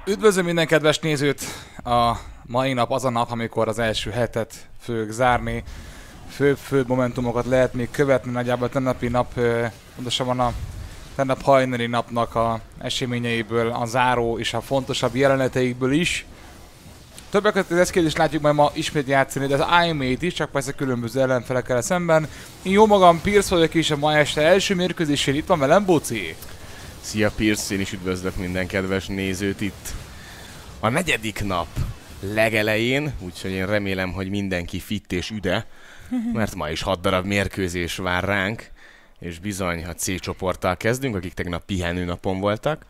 Üdvözlöm minden kedves nézőt! A mai nap az a nap, amikor az első hetet fogjuk zárni. Főbb momentumokat lehet még követni, nagyjából a tennapi nap, pontosabban a tennap hajnali napnak a eseményeiből, a záró és a fontosabb jeleneteikből is. Többek között az eszkét is látjuk majd ma ismét játszani, de az iMate is, csak persze különböző ellenfelekkel szemben. Én jó magam, Pierce vagyok, és a ma este első mérkőzésén itt van velem Boci. Szia Pierce, én is üdvözlök minden kedves nézőt itt a negyedik nap legelején, úgyhogy én remélem, hogy mindenki fit és üde, mert ma is 6 darab mérkőzés vár ránk, és bizony a C csoporttal kezdünk, akik tegnap pihenőnapon voltak,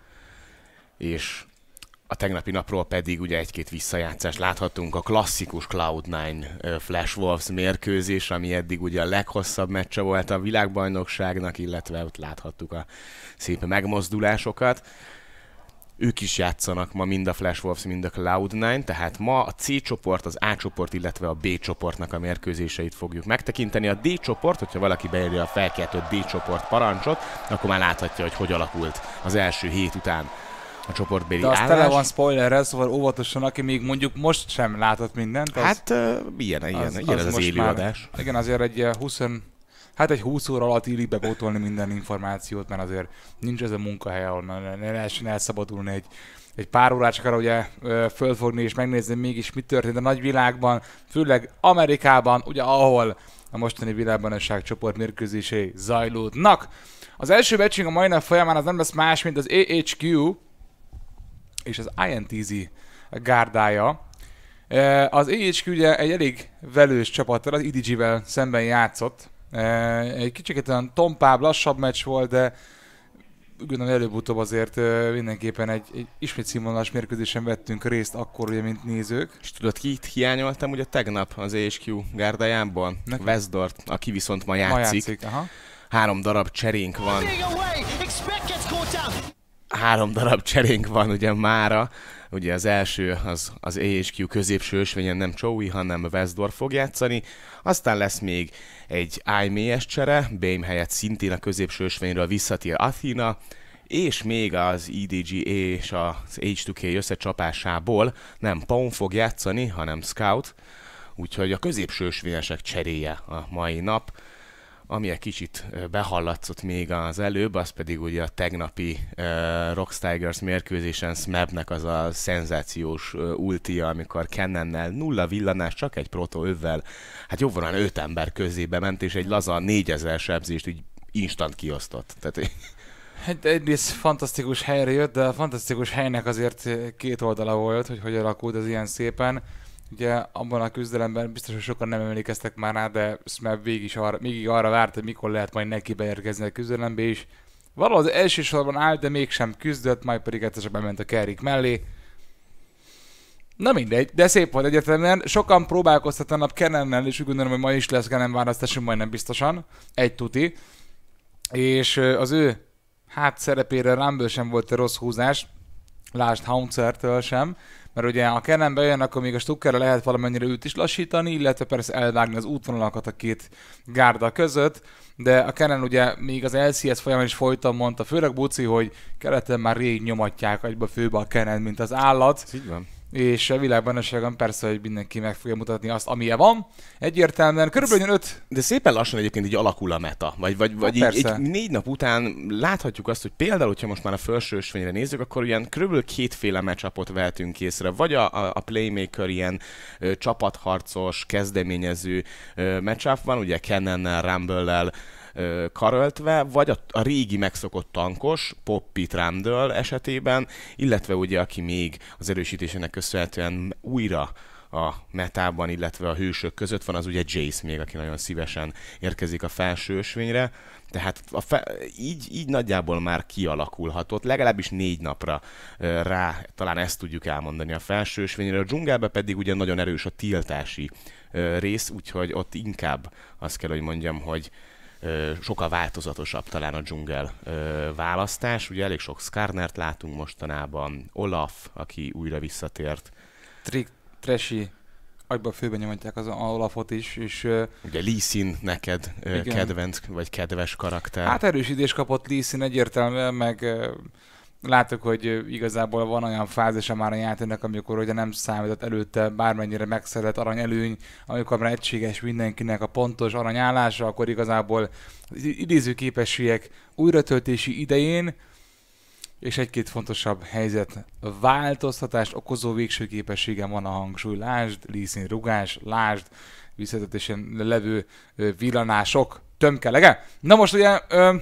és a tegnapi napról pedig ugye egy-két visszajátszást láthatunk, a klasszikus Cloud9 Flash Wolves mérkőzés, ami eddig ugye a leghosszabb meccse volt a világbajnokságnak, illetve ott láthattuk a szép megmozdulásokat. Ők is játszanak ma mind a Flash Wolves, mind a Cloud9, tehát ma a C csoport, az A csoport, illetve a B csoportnak a mérkőzéseit fogjuk megtekinteni. A D csoport, hogyha valaki beírja a felkeltő D csoport parancsot, akkor már láthatja, hogy alakult az első hét után a csoportbéli állás. De az tele van spoilerrel, szóval óvatosan, aki még mondjuk most sem látott mindent. Az, hát ilyen ez az élőadás. Igen, azért egy 20 óra alatt illik bebótolni minden információt, mert azért nincs ez a munkahely, ahol ne lehessen elszabadulni egy pár órát, csak arra ugye fölfogni és megnézni mégis mit történt a nagyvilágban, főleg Amerikában, ugye ahol a mostani világbajnokság csoport mérkőzései zajlódnak. Az első meccsünk a mai nap folyamán az nem lesz más, mint az AHQ és az INTZ gárdája. Az AHQ ugye egy elég velős csapattal, az EDG-vel szemben játszott. Egy kicsit olyan tompább, lassabb meccs volt, de gondolom előbb-utóbb azért mindenképpen egy ismét színvonalas mérkőzésen vettünk részt akkor ugye, mint nézők. És tudod, kit hiányoltam ugye tegnap az AHQ gárdájából? Westdort, aki viszont ma játszik. Aha. 3 darab cserénk van. 3 darab cserénk van ugye mára. Ugye az első az AHQ középső ösvényen nem Choui, hanem Westdorf fog játszani. Aztán lesz még egy IMES csere, Bame helyett szintén a középső ösvényről visszatér Athena, és még az EDGA és az H2K összecsapásából nem Pawn fog játszani, hanem Scout. Úgyhogy a középső ösvényesek cseréje a mai nap. Ami egy kicsit behallatszott még az előbb, az pedig ugye a tegnapi Rocks Tigers mérkőzésen Smebnek az a szenzációs ultia, amikor Cannonnel 0 villanás, csak egy proto övvel, hát jóval 5 ember közébe ment, és egy laza 4000 sebzést így instant kiosztott. Tehát... Hát egyrészt fantasztikus helyre jött, de a fantasztikus helynek azért két oldala volt, hogy alakult az ilyen szépen. Ugye abban a küzdelemben biztos, hogy sokan nem emlékeztek már rá, de Smeb végig arra várt, hogy mikor lehet majd neki beérkezni a küzdelembe is. Valahol az első sorban állt, de mégsem küzdött, majd pedig egyszer csak bement a Carrick mellé. Na mindegy, de szép volt egyértelműen. Sokan próbálkoztatnak a Cannonnel, és úgy gondolom, hogy ma is lesz Cannon választásunk majdnem biztosan. Egy tuti. És az ő szerepére Rumble sem volt egy rossz húzás. Lásd Hauntzertől sem. Mert ugye a Cannon bejön, akkor még a Stuckerre lehet valamennyire őt is lassítani, illetve persze elvágni az útvonalakat a két gárda között, de a Cannon ugye még az LCS folyamán is folyton mondta, főleg Buci, hogy keleten már rég nyomatják agyba főbe a Cannon, mint az állat. Ez így van. És a világbajnokságon persze, hogy mindenki meg fogja mutatni azt, amilyen van. Egyértelműen körülbelül 5... De szépen lassan egyébként így alakul a meta. Vagy így 4 nap után láthatjuk azt, hogy például, hogyha most már a felső ösvényre nézzük, akkor ilyen körülbelül kétféle matchupot vehetünk észre. Vagy a playmaker ilyen csapatharcos, kezdeményező matchup van, ugye Cannonnel, Rumble-lel karöltve, vagy a régi megszokott tankos, Poppy Trundle esetében, illetve ugye aki még az erősítésének köszönhetően újra a metában, illetve a hősök között van, az ugye Jace még, aki nagyon szívesen érkezik a felső ösvényre. Tehát így nagyjából már kialakulhatott, legalábbis 4 napra rá, talán ezt tudjuk elmondani a felső ösvényre. A dzsungelben pedig ugye nagyon erős a tiltási rész, úgyhogy ott inkább azt kell, hogy mondjam, hogy sokkal változatosabb talán a dzsungel választás. Ugye elég sok Skarnert látunk mostanában, Olaf, aki újra visszatért. Trashy, agyba főben nyomatják az Olafot is, és... Ugye Lee Sin neked kedvenc, vagy kedves karakter. Hát erősítés kapott Lee Sin egyértelműen, meg láttuk, hogy igazából van olyan fázisa már a játéknak, amikor ugye nem számított előtte bármennyire megszerzett aranyelőny, amikor már egységes mindenkinek a pontos aranyállása, akkor igazából az idézőképességek újratöltési idején és egy-két fontosabb helyzet változtatást okozó végső képessége van a hangsúly. Lásd, Lee Sin rugás, lásd, visszatetésen levő villanások tömkelege. Na most ugye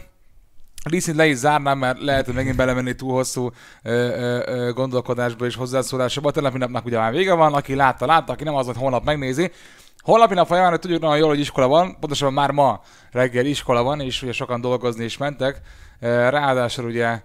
Lee Sin le is zárnám, mert lehet, hogy megint belemenni túl hosszú gondolkodásba és hozzászólásba. Tegnapi napnak ugye már vége van, aki látta, aki nem az, hogy holnap megnézi. Holnapi nap folyamán tudjuk nagyon jól, hogy iskola van, pontosabban már ma reggel iskola van, és ugye sokan dolgozni is mentek. Ráadásul ugye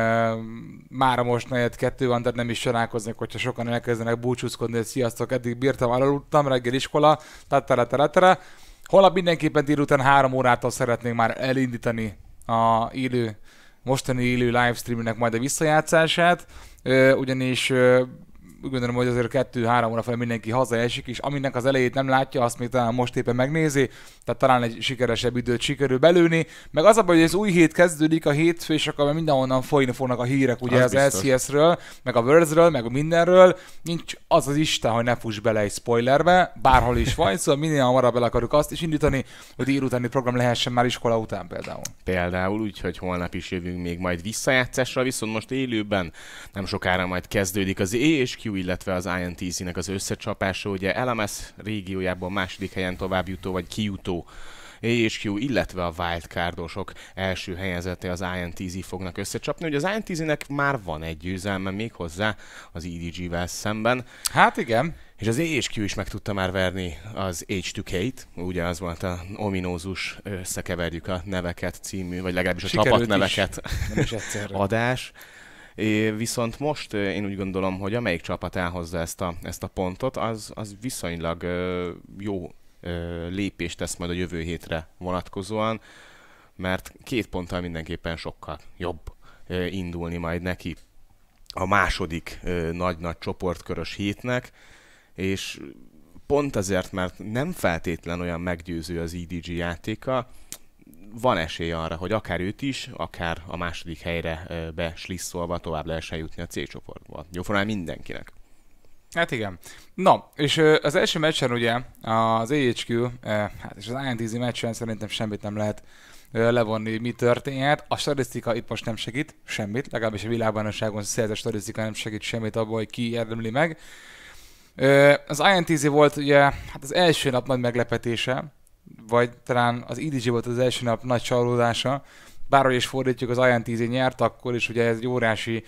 mára most 4-2 van, tehát nem is csodálkoznék, hogyha sokan elkezdenek búcsúzkodni, hogy sziasztok, eddig bírtam, aludtam, reggel iskola, tattara. Holnap mindenképpen délután 3 órától szeretnénk már elindítani a mostani élő livestreamnek majd a visszajátszását, ugyanis úgy gondolom, hogy azért 2-3 óra fel mindenki hazaesik, és aminek az elejét nem látja, azt még talán most éppen megnézi, tehát talán egy sikeresebb időt sikerül belőni. Meg az abban, hogy az új hét kezdődik, a hétfő, és akkor mindenhonnan folyni fognak a hírek, ugye az LCS-ről, meg a Worlds-ről, meg a mindenről. Nincs az az Isten, hogy ne fuss bele egy spoilerbe, bárhol is van, szóval minél hamarabb bele akarjuk azt is indítani, hogy délutáni program lehessen már iskola után például. Például, úgyhogy holnap is jövünk még majd visszajátszásra, viszont most élőben nem sokára majd kezdődik az AHQ, illetve az INTZ-nek az összecsapása, ugye LMS régiójában második helyen továbbjutó vagy kijutó AHQ, illetve a wildcardosok első helyezete az INTZ fognak összecsapni. Ugye az INTZ-nek már van egy győzelme még hozzá az EDG-vel szemben. Hát igen. És az AHQ is meg tudta már verni az H2K-t, ugye az volt a ominózus összekeverjük a neveket című, vagy legalábbis a csapatneveket adás. Viszont most én úgy gondolom, hogy amelyik csapat elhozza ezt a pontot, az viszonylag jó lépést tesz majd a jövő hétre vonatkozóan, mert 2 ponttal mindenképpen sokkal jobb indulni majd neki a második nagy-nagy csoportkörös hétnek, és pont azért, mert nem feltétlen olyan meggyőző az EDG játéka, van esély arra, hogy akár őt is, akár a második helyre beslisszolva tovább lehessen jutni a C csoportba. Jóformán mindenkinek. Hát igen. Na, és az első meccsen ugye az AHQ, hát és az INTZ meccsen szerintem semmit nem lehet levonni, mi történhet. A statisztika itt most nem segít semmit, legalábbis a világbajnokságon szerzett statisztika nem segít semmit abban, hogy ki érdemli meg. Az INTZ volt ugye hát az első nap nagy meglepetése, vagy talán az EDG volt az első nap nagy csalódása. Bárhogy is fordítjuk, az INTZ nyert akkor, és ugye ez egy óriási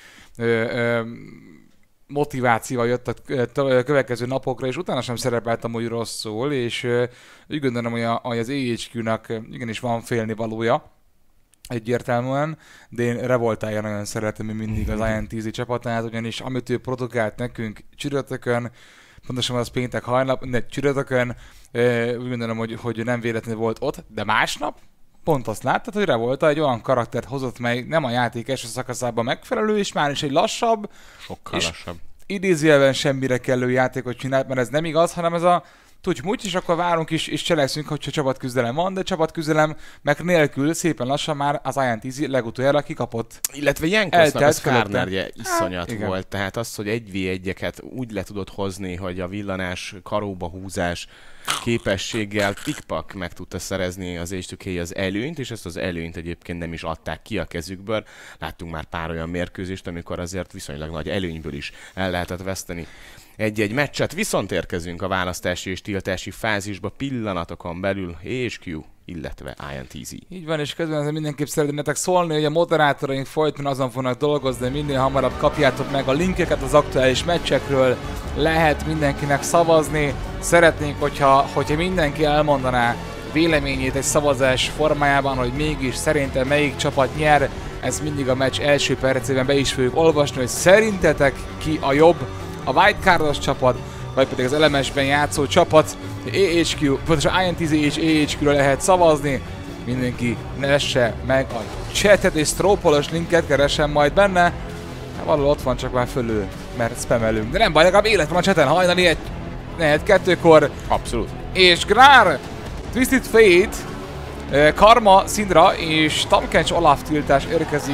motivációval jött a következő napokra, és utána sem szerepelt amúgy rosszul, és úgy gondolom, hogy az AHQ-nak igenis van félnivalója egyértelműen, de én Revoltája nagyon szeretem mindig az INTZ csapatát, ugyanis amit ő produkált nekünk csütörtökön, pontosan az péntek hajnap, csütörtökön, úgy gondolom, hogy nem véletlenül volt ott, de másnap pont azt láttad, hogy Revolta egy olyan karaktert hozott, mely nem a játék első szakaszában megfelelő, és már is egy lassabb, sokkal lassabb. Idézőjelben semmire kellő játékot csinált, mert ez nem igaz, hanem ez a tudj, és akkor várunk és cselekszünk, hogyha csapatküzdelem van, de csapatküzdelem meg nélkül szépen lassan már az INTZ legutoljára kikapott. Illetve Jenkosznak a Skarnerje iszonyat volt, tehát az, hogy 1v1-eket úgy le tudott hozni, hogy a villanás, karóba húzás képességgel pikpak meg tudta szerezni az H2K az előnyt, és ezt az előnyt egyébként nem is adták ki a kezükből. Láttunk már pár olyan mérkőzést, amikor azért viszonylag nagy előnyből is el lehetett veszteni egy-egy meccset, viszont érkezünk a választási és tiltási fázisba pillanatokon belül AHQ, illetve INTZ. Így van, és közben ezzel mindenképp szeretnétek szólni, hogy a moderátoraink folyton azon fognak dolgozni, de minél hamarabb kapjátok meg a linkeket az aktuális meccsekről, lehet mindenkinek szavazni. Szeretnénk, hogyha mindenki elmondaná véleményét egy szavazás formájában, hogy mégis szerintem melyik csapat nyer, ez mindig a meccs első percében be is fogjuk olvasni, hogy szerintetek ki a jobb, a wildcardos csapat, vagy pedig az LMS-ben játszó csapat, AHQ, pontosan INTZ és AHQ-ra lehet szavazni. Mindenki nesse meg a chatet és strópolos linket keresem majd benne. Hát valahol ott van, csak már fölül, mert spamelünk. De nem baj, legalább élet van a chaten hajnali 4-2-kor. Abszolút. És Gnár, Twisted Fate, Karma, Syndra és Tamkench Olaf tiltás érkezik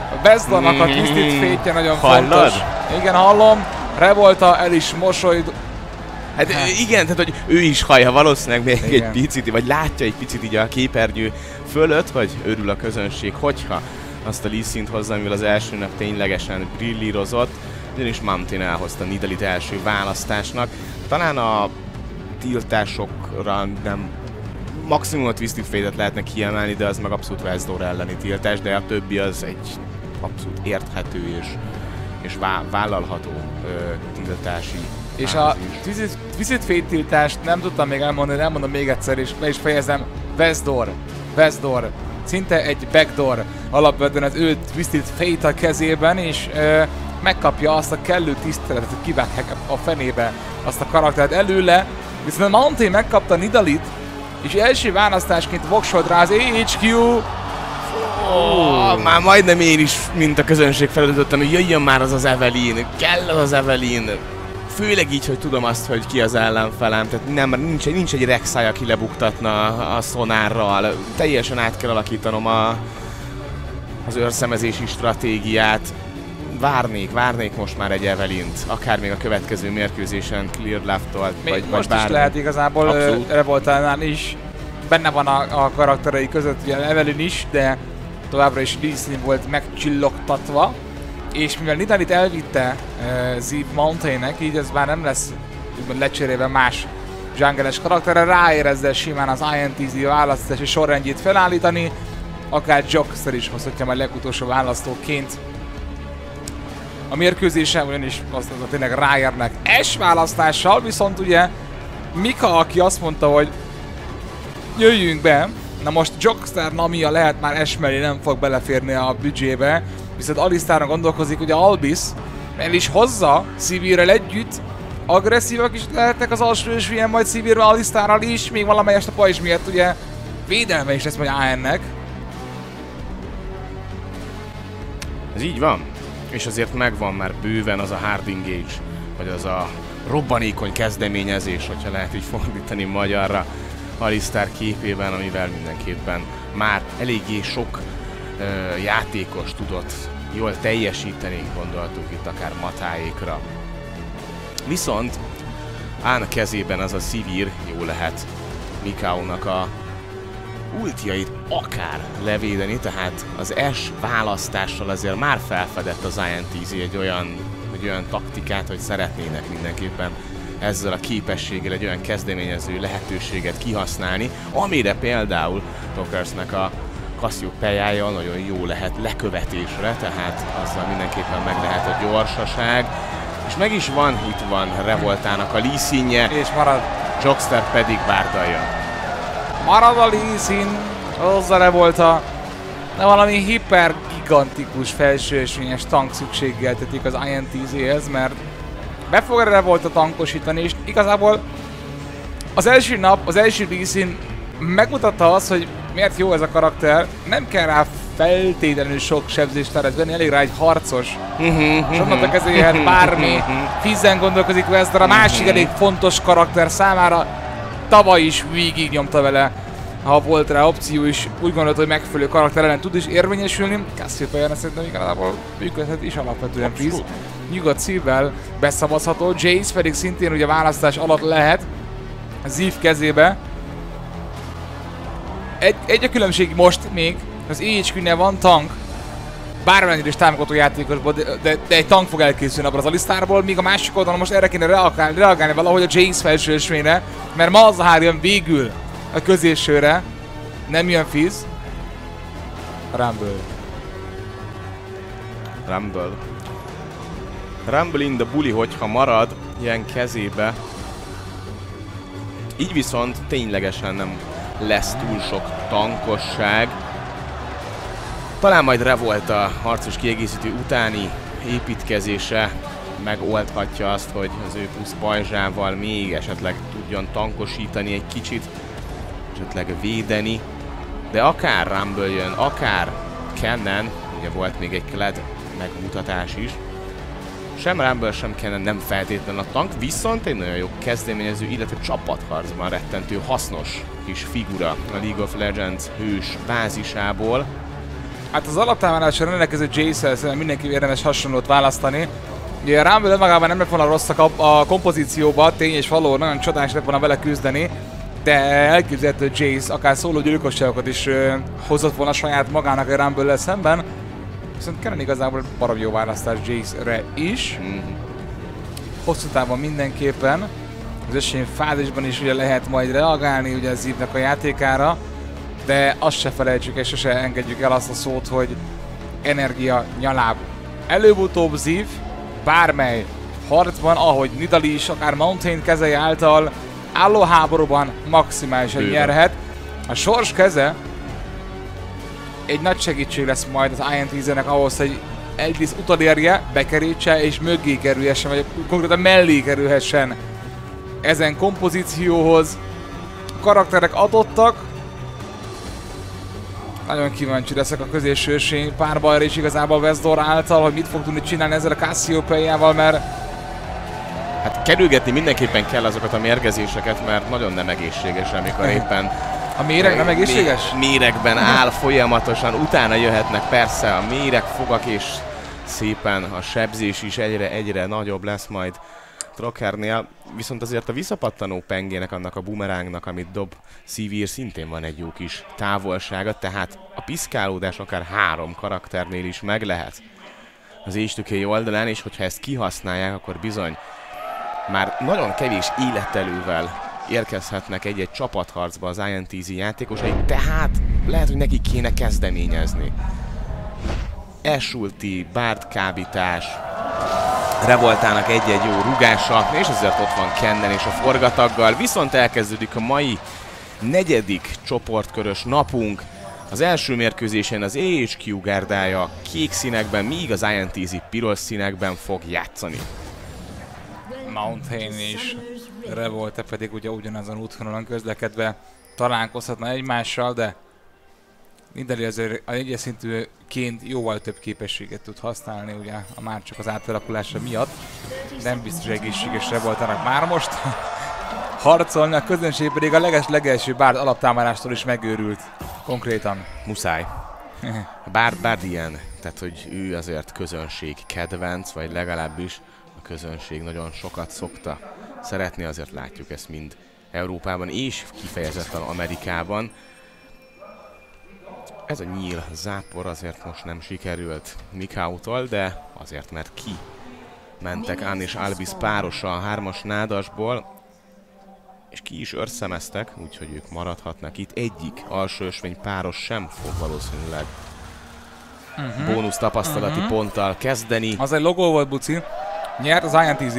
Bezdornak a Twisted Fate-je nagyon fontos. Igen, hallom. Revolta el is mosolyod. Hát igen, tehát hogy ő is hallja valószínűleg még igen. Egy picit, vagy látja egy picit így a képernyő fölött, vagy örül a közönség, hogyha azt a Lee Sin-t hozza, amivel az első nap ténylegesen brillírozott, ugyanis Mountain elhozta Nidalee-t első választásnak. Talán a tiltásokra nem maximum a Twisted Fate-et lehetne kiemelni, de az meg abszolút Vezdor elleni tiltás, de a többi az egy abszolút érthető és vállalható tiltási. És a Twisted Fate tiltást nem tudtam még elmondani, elmondom még egyszer, és be is fejezem. Vezdor. Szinte egy backdoor alapvetően az ő Twisted Fate a kezében, és megkapja azt a kellő tiszteletet, hogy kivágják a fenébe azt a karaktert előle. Viszont Mountain megkapta Nidalee-t, és első választásként voksolt rá az AHQ. Már majdnem én is, mint a közönség felütöttem, hogy jöjjön már az Evelyn, kell az Evelyn. Főleg így, hogy tudom azt, hogy ki az ellenfelem, tehát nincs egy Rek'Sai, aki lebuktatna a szonárral. Teljesen át kell alakítanom az őrszemezési stratégiát. Várnék most már egy Evelynt, akár még a következő mérkőzésen Clear Left-tól, vagy most bármi. Is lehet igazából, Revoltánál is benne van a karakterei között, ugye Evelyn is, de továbbra is Lee Sin volt megcsillogtatva. És mivel Nidalee-t elvitte Ziv Mountainnek, így ez már nem lesz lecserélve más jungles karakterre, ráér ezzel simán az INTZ választási sorrendjét felállítani, akár Jockster is hozhatja majd legutolsó választóként a mérkőzésen, ugyanis azt tényleg ráérnek S választással, viszont ugye Mika, aki azt mondta, hogy jöjjünk be, na most Jockster Namia lehet már S mellé nem fog beleférni a büdzsébe, viszont Alistarra gondolkozik, hogy Albis el is hozza Sivir-rel együtt, agresszívak is lehetnek az alsó ösvien, majd Sivirrel, Alistarral is, még valamelyest a pajzs miatt ugye védelme is lesz majd AN-nek. Ez így van, és azért megvan már bőven az a hard engage, vagy az a robbanékony kezdeményezés, hogyha lehet így fordítani magyarra, Alistar képében, amivel mindenképpen már eléggé sok játékos tudott jól teljesíteni, gondoltuk itt akár Matáékra. Viszont Án kezében az a Sivir jó lehet Mikao-nak a ultiait akár levédeni, tehát az S választással azért már felfedett az INTZ egy olyan taktikát, hogy szeretnének mindenképpen ezzel a képességgel egy olyan kezdeményező lehetőséget kihasználni, amire például Tokersnek a Cassiopeia nagyon jó lehet lekövetésre, tehát azzal mindenképpen meg lehet a gyorsaság. És meg is van, itt van Revoltának a Lee Sin-je, és marad. Jockster pedig bárdalja. Marad a Lee Sin, hozzá Revolta, de valami hipergigantikus felsőösvényes tank szükségeltetik az INTZ-hez, mert be fog Revolta tankosítani, és igazából az első nap, az első Lee Sin megmutatta azt, hogy miért jó ez a karakter, nem kell rá feltétlenül sok sebzést tervezni, elég rá egy harcos. És onnantól kezdve jöhet bármi. Fizzen gondolkozik Vezdor, a másik elég fontos karakter számára. Tavaly is végig nyomta vele, ha volt rá opció is, úgy gondolt, hogy megfelelő karakter ellen tud is érvényesülni. Cassiopeia szerintem igazából működhet is alapvetően Fiz. Nyugodt szívvel beszavazható, Jace pedig szintén ugye választás alatt lehet Ziv kezébe. Egy a különbség most még, az EHQ-nél van tank, bármennyire is támogató játékosból, de egy tank fog elkészülni abban az Alistarból, míg a másik oldalon most erre kéne reagálni valahogy a Jace felső ösvényre, mert Malzahar jön végül a középsőre, nem jön Fizz. Rumble in the Bully, hogyha marad ilyen kezébe. Így viszont ténylegesen nem lesz túl sok tankosság. Talán majd Revolta harcos kiegészítő utáni építkezése megoldhatja azt, hogy az ő plusz pajzsával még esetleg tudjon tankosítani egy kicsit, esetleg védeni. De akár Rumble jön, akár Kennen, ugye volt még egy Kled megmutatás is, sem Rumble, sem Kennen nem feltétlenül a tank, viszont egy nagyon jó kezdeményező, illetve csapatharcban rettentő hasznos kis figura a League of Legends hős bázisából. Hát az alaptámadásra rendelkező Jace-el mindenki érdemes hasonlót választani. Ugye a Rumble önmagában nem lett volna rossz a kompozícióba, tény és való, nagyon csodás lett volna vele küzdeni, de elképzelhető Jace akár szóló gyilkosságokat is hozott volna saját magának a Rumble-lel szemben. Viszont Kennen igazából baromi jó választás Jace-re is. Hosszú távon mindenképpen. Az esély fázisban is ugye lehet majd reagálni ugye az Zivnek a játékára, de azt se felejtsük és sose engedjük el azt a szót, hogy energia nyaláb. Előbb-utóbb Ziv bármely harcban, ahogy Nidalee is akár Mountain kezei által álló háborúban maximálisan nyerhet. A sors keze egy nagy segítség lesz majd az INTZ-nek ahhoz, hogy egyrészt utolérje, bekerítse és mögé kerülhessen, vagy konkrétan mellé kerülhessen ezen kompozícióhoz. A karakterek adottak. Nagyon kíváncsi leszek a középsősény párbajra is igazából Vezdor által, hogy mit fog tudni csinálni ezzel a Cassiopeia-val, mert hát kerülgetni mindenképpen kell azokat a mérgezéseket, mert nagyon nem egészséges, amikor éppen a méreg nem egészséges? Méregben áll folyamatosan, utána jöhetnek persze a méregfogak, és szépen a sebzés is egyre nagyobb lesz majd Trockernél. Viszont azért a visszapattanó pengének, annak a bumerángnak, amit dob Sivir, szintén van egy jó kis távolsága, tehát a piszkálódás akár 3 karakternél is meg lehet az H2K oldalán, és hogyha ezt kihasználják, akkor bizony már nagyon kevés életelővel érkezhetnek egy-egy csapatharcba az INTZ játékosai, tehát lehet, hogy neki kéne kezdeményezni. Esulti, Bard kábítás, Revoltának egy-egy jó rugása, és azért ott van Kennen és a forgataggal, viszont elkezdődik a mai 4. csoportkörös napunk. Az első mérkőzésen az AHQ gárdája kék színekben, míg az INTZ piros színekben fog játszani. Mountain és Revolte pedig ugye ugyanazon útvonalon közlekedve találkozhatna egymással, de Nidalee azért a egyes szintűként jóval több képességet tud használni, ugye már csak az átalakulása miatt. Nem biztos egészséges Revoltának már most harcolni, a közönség pedig a legelső Bard alaptámadástól is megőrült. Konkrétan. Muszáj. Bard ilyen, tehát hogy ő azért közönség kedvenc, vagy legalábbis a közönség nagyon sokat szokta szeretni, azért látjuk ezt mind Európában és kifejezetten Amerikában. Ez a nyíl zápor azért most nem sikerült Mikau-tól, de azért, mert ki mentek Ann és Albis párosa a 3-as nádasból, és ki is őrszemeztek, úgyhogy ők maradhatnak itt. Egyik alsó ösvény páros sem fog valószínűleg bónusz tapasztalati ponttal kezdeni. Az egy logó volt, Buci. Nyert az INTZ.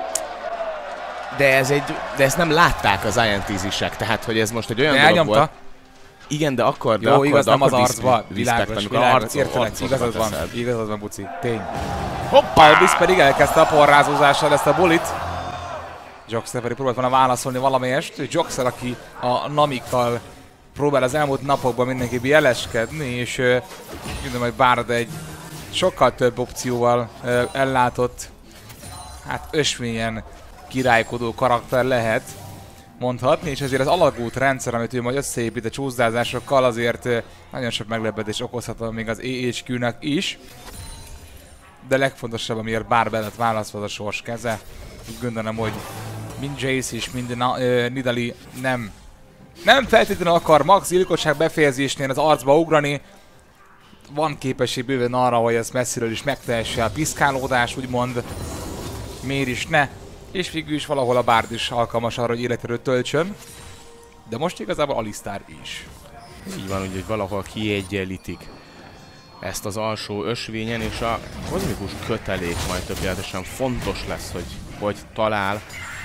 De ezt nem látták az INTZ-sek, tehát hogy ez most egy olyan dolog volt. Igen, de akkor... Jó, igaz, nem az arcba. Világos, értelek, igazad van, Buci. Tény. Hoppá! Albis pedig elkezdte a porrázózással ezt a bulit. Joxer pedig próbált volna válaszolni valamelyest. Joxer, aki a Namikkal próbál az elmúlt napokban mindenképp jeleskedni, és mondom, hogy Bard egy sokkal több opcióval ellátott, hát ösvényen királykodó karakter lehet mondhatni, és azért az alagút rendszer, amit ő majd összeépít a csúszdázásokkal, azért nagyon sok meglepetés okozhat még az AHQ-nak is. De legfontosabb, amiért Bard lett választva, az a sors keze. Úgy gondolom, hogy mind Jace is, mind Nidalee nem feltétlenül akar max gyilkosság befejezésnél az arcba ugrani. Van képesség bőven arra, hogy ezt messziről is megtehesse a piszkálódás, úgymond. Miért is ne? És végül is valahol a Bard is alkalmas arra, hogy életerőt töltsön. De most igazából Alistar is. Így van, hogy valahol kiegyenlítik ezt az alsó ösvényen, és a kozmikus kötelék majd tökéletesen fontos lesz, hogy talál.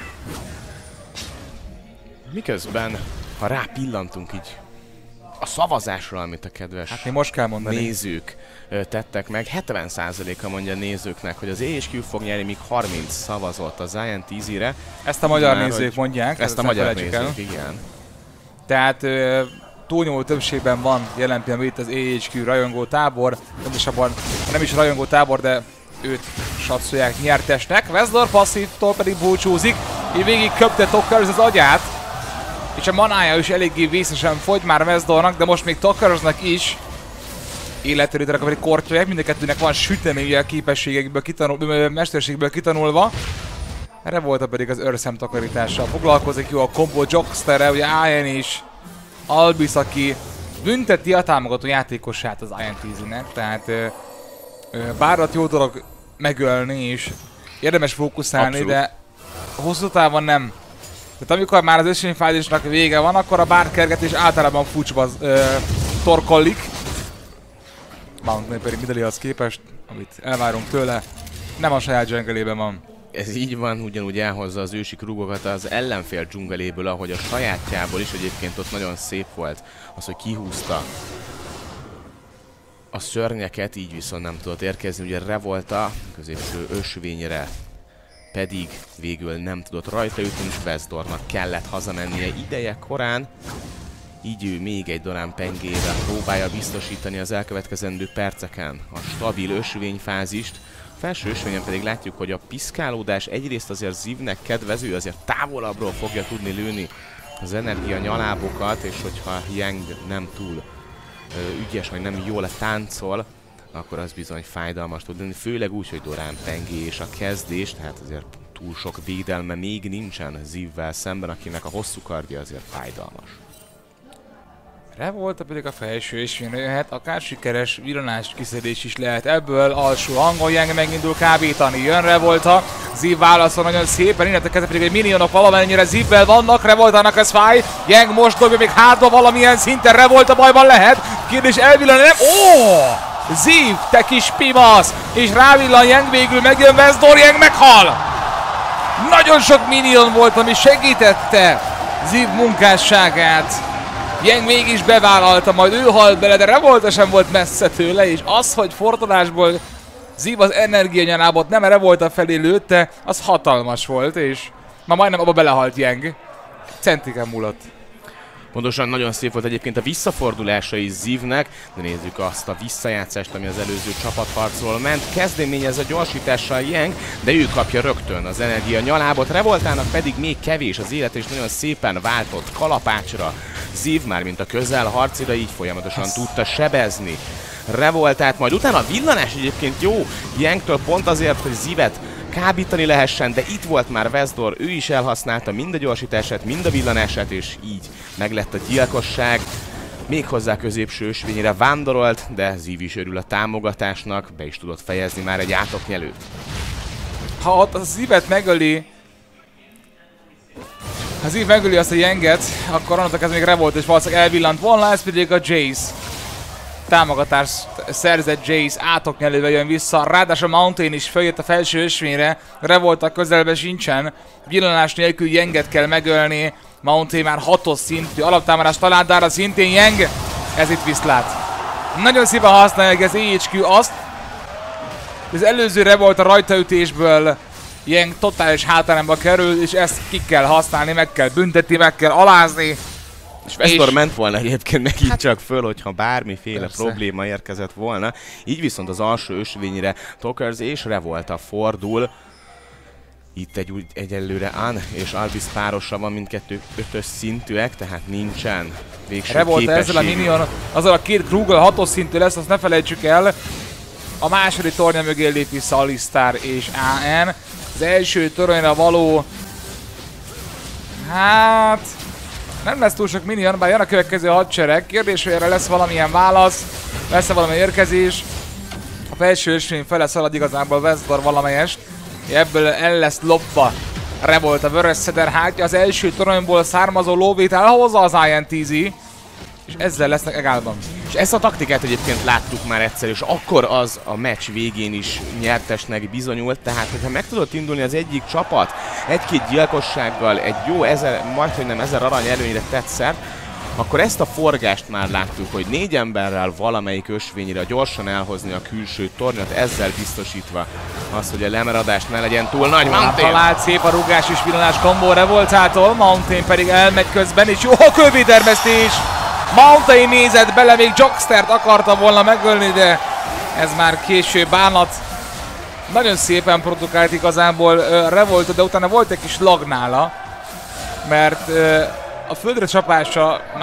Miközben, ha rápillantunk így a szavazásra, amit a kedves most kell mondani, nézők tettek meg, 70%-a mondja a nézőknek, hogy az AHQ fog nyerni, míg 30 szavazott az INTZ-re. Ezt a magyar nézők mondják. Ezt a magyar nézők, igen. Tehát túlnyomó többségben van jelen pillanatban itt az AHQ rajongó tábor, pontosabban nem is rajongó tábor, de őt satszolják nyertesnek. Vezdor passzívtól pedig búcsúzik, így végig köpte Tokkerz az agyát, és a manája is eléggé vészesen fogy már Vezdornak, de most még Tokkerznek is. életerőt pedig kortyolják, mind a kettőnek van süteménye a képességekből mesterségből kitanulva. Revolta pedig az őrszem takarítással foglalkozik, jó a kombó Jocksterre, ugye Ian is, Albis, aki bünteti a támogató játékosát az INTZ-nek, tehát bárat jó dolog megölni és érdemes fókuszálni, abszolút. De hosszú távon nem. Tehát amikor már az ösvényfázisnak vége van, akkor a bárkergetés általában fucsba torkollik. Mountain pedig Midelihoz képest, amit elvárunk tőle, nem a saját dzsungelében van. Ez így van, ugyanúgy elhozza az ősi krugokat az ellenfél dzsungeléből, ahogy a sajátjából is. Egyébként ott nagyon szép volt az, hogy kihúzta a szörnyeket, így viszont nem tudott érkezni. Ugye Revolta középső ösvényre pedig végül nem tudott rajta ütni, és Vezdornak kellett hazamennie ideje korán. Így ő még egy Dorán pengével próbálja biztosítani az elkövetkezendő perceken a stabil ösvényfázist. A felső ösvényen pedig látjuk, hogy a piszkálódás egyrészt azért Zivnek kedvező, azért távolabbról fogja tudni lőni az energia nyalábokat, és hogyha Yang nem túl ügyes, vagy nem jól táncol, akkor az bizony fájdalmas tud lenni, főleg úgy, hogy Dorán pengé és a kezdés, tehát azért túl sok védelme még nincsen Zivvel szemben, akinek a hosszú kardja azért fájdalmas. Revolta pedig a felső ösvényre jöhet, akár sikeres villanás kiszedés is lehet ebből, alsó hangon Yang megindul kábítani, jön Revolta, Ziv válaszol nagyon szépen, innentől kezdve pedig egy minionok valamennyire Zivvel vannak, Revoltának ez fáj, Yang most dobja még hátba valamilyen szinten, Revolta bajban lehet, kérdés elvillan, nem? Ziv, te kis pimasz! És rávillan Yang, végül megjön Vezdor, Yang meghal! Nagyon sok minion volt, ami segítette Ziv munkásságát. Yang mégis bevállalta, majd ő halt bele, de Revolta sem volt messze tőle, és az, hogy fordulásból Ziv az energianyalábot nem Revolta felé lőtte, az hatalmas volt, és ma majdnem abba belehalt Yang. Centiken múlott. Pontosan nagyon szép volt egyébként a visszafordulása is Zivnek, de nézzük azt a visszajátszást, ami az előző csapatharcról ment. Kezdeményez a gyorsítással Yang, de ő kapja rögtön az energia nyalábot, Revoltának pedig még kevés az élet, és nagyon szépen váltott kalapácsra Ziv, már mint a közelharcira, így folyamatosan tudta sebezni Revoltát, majd utána a villanás egyébként jó Yangtől pont azért, hogy Zivet kábítani lehessen, de itt volt már Vezdor, ő is elhasználta mind a gyorsítását, mind a villanását, és így meglett a gyilkosság. Méghozzá középső ösvényre vándorolt, de Ziv is örül a támogatásnak, be is tudott fejezni már egy átoknyelőt. Ha ott a Zivet megöli, ha Ziv megöli azt a Yanget, akkor onnantól kezdve még Revolt és valószínűleg elvillant volna, ez pedig a Jace. Támogatást szerzett Jace, átoknyelővel jön vissza, ráadásul a Mountain is följött a felső ösvényre, Revolt a közelben sincsen, villanás nélkül Yanget kell megölni, Mountain már 6-os szintű alaptámadás talált, de arra szintén Yang, ez itt viszlát. Nagyon szépen használják az EHQ azt, az előző Revolt a rajtaütésből Yang totális hátrányba kerül, és ezt ki kell használni, meg kell büntetni, meg kell alázni. És Vezdor ment volna egyébként megint csak föl, hogyha bármiféle probléma érkezett volna. Így viszont az alsó ösvényre Tokers és Revolta fordul. Itt egyelőre An és Albis párosa van, mindkettő 5-ös szintűek, tehát nincsen végső Revolta ezzel a minion, azzal a két Kruggal 6-os szintű lesz, azt ne felejtsük el. A második tornya mögé lép vissza Alistar és AN. Az első toronyra való... Hát... nem lesz túl sok minion, bár jön a következő hadsereg. Kérdés, hogy erre lesz valamilyen válasz, lesz-e valami érkezés. A felső ösvény fele szalad igazából Vezdor valamelyest. Ebből el lesz lopva Revolta vörös szeder hátja, az első toronyból származó lóvét elhozza az INTZ. És ezzel lesznek egálban. És ezt a taktikát egyébként láttuk már egyszer, és akkor az a meccs végén is nyertesnek bizonyult, tehát hogyha meg tudott indulni az egyik csapat egy-két gyilkossággal, egy jó majdhogy nem 1000 arany előnyre tett szert, akkor ezt a forgást már láttuk, hogy 4 emberrel valamelyik ösvényre gyorsan elhozni a külső tornyot, ezzel biztosítva az, hogy a lemaradás ne legyen túl nagy. Mountain! Talált szép a rugás és villanás kombó Revoltától, Mountain pedig elmegy közben, és jó a kővétermesztés! Mountain nézett bele, még Jockstert akarta volna megölni, de ez már késő bánat. Nagyon szépen produkált igazából Revolta, de utána volt egy kis lag nála, mert a földre csapása már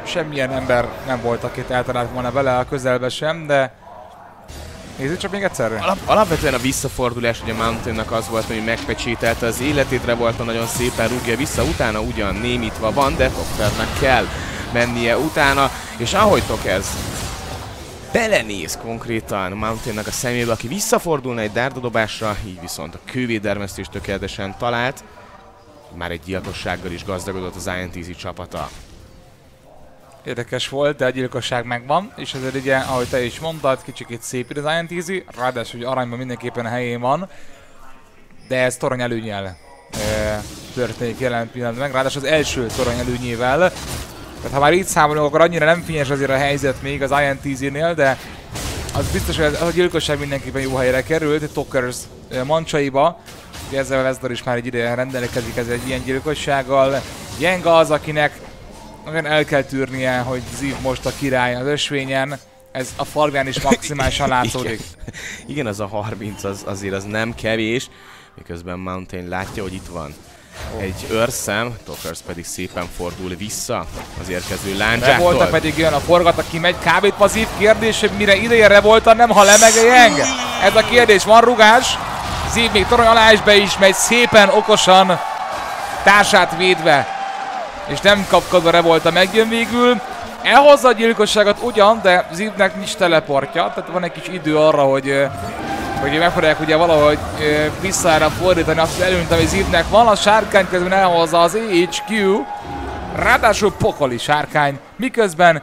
semmilyen ember nem volt, akit eltalált volna vele a közelbe sem, de nézzük csak még egyszerre. Alapvetően a visszafordulás ugye Mountainnak az volt, hogy megpecsételte az életét, Revolta nagyon szépen rúgja vissza, utána ugyan némítva van, de Tokernek kell mennie utána, és ahogy Tokers belenéz konkrétan Mountainnak a szemébe, aki visszafordulna egy dárdadobásra, így viszont a kővédermesztést tökéletesen talált, már egy gyilkossággal is gazdagodott az INTZ csapata. Érdekes volt, de a gyilkosság megvan, és azért ugye, ahogy te is mondtad, kicsikét szép az INTZ, ráadásul hogy aranyban mindenképpen a helyén van, de ez torony előnnyel történik jelen pillanatban, ráadásul az első torony előnyével. Tehát ha már így számolunk, akkor annyira nem fényes azért a helyzet még az INTZ-nél, de az biztos, hogy a gyilkosság mindenképpen jó helyre került, Tokers mancsaiba. Ugye ezzel a Vezdor is már egy ideje rendelkezik ezzel egy ilyen gyilkossággal. Jenga az, akinek nagyon el kell tűrnie, hogy Ziv most a király az ösvényen. Ez a farmján is maximálisan látszódik. Igen, az a 30 azért az nem kevés, miközben Mountain látja, hogy itt van egy őrszem, Tokers pedig szépen fordul vissza az érkező lándzsáktól. Revolta pedig jön, a forgat, aki megy, kb. Passzív kérdés, hogy mire ideje Revolta, nem hal-e meg a Jeng? Ez a kérdés, van rugás, Ziv még torony alá is be is megy, szépen, okosan, társát védve, és nem kapkodva Revolta megjön végül. Elhozza a gyilkosságot ugyan, de Zivnek nincs teleportja, tehát van egy kis idő arra, hogy megpróbálják ugye valahogy visszára fordítani azt az előnyt, ami Zivnek van. A sárkány közben elhozza az AHQ, ráadásul pokoli sárkány, miközben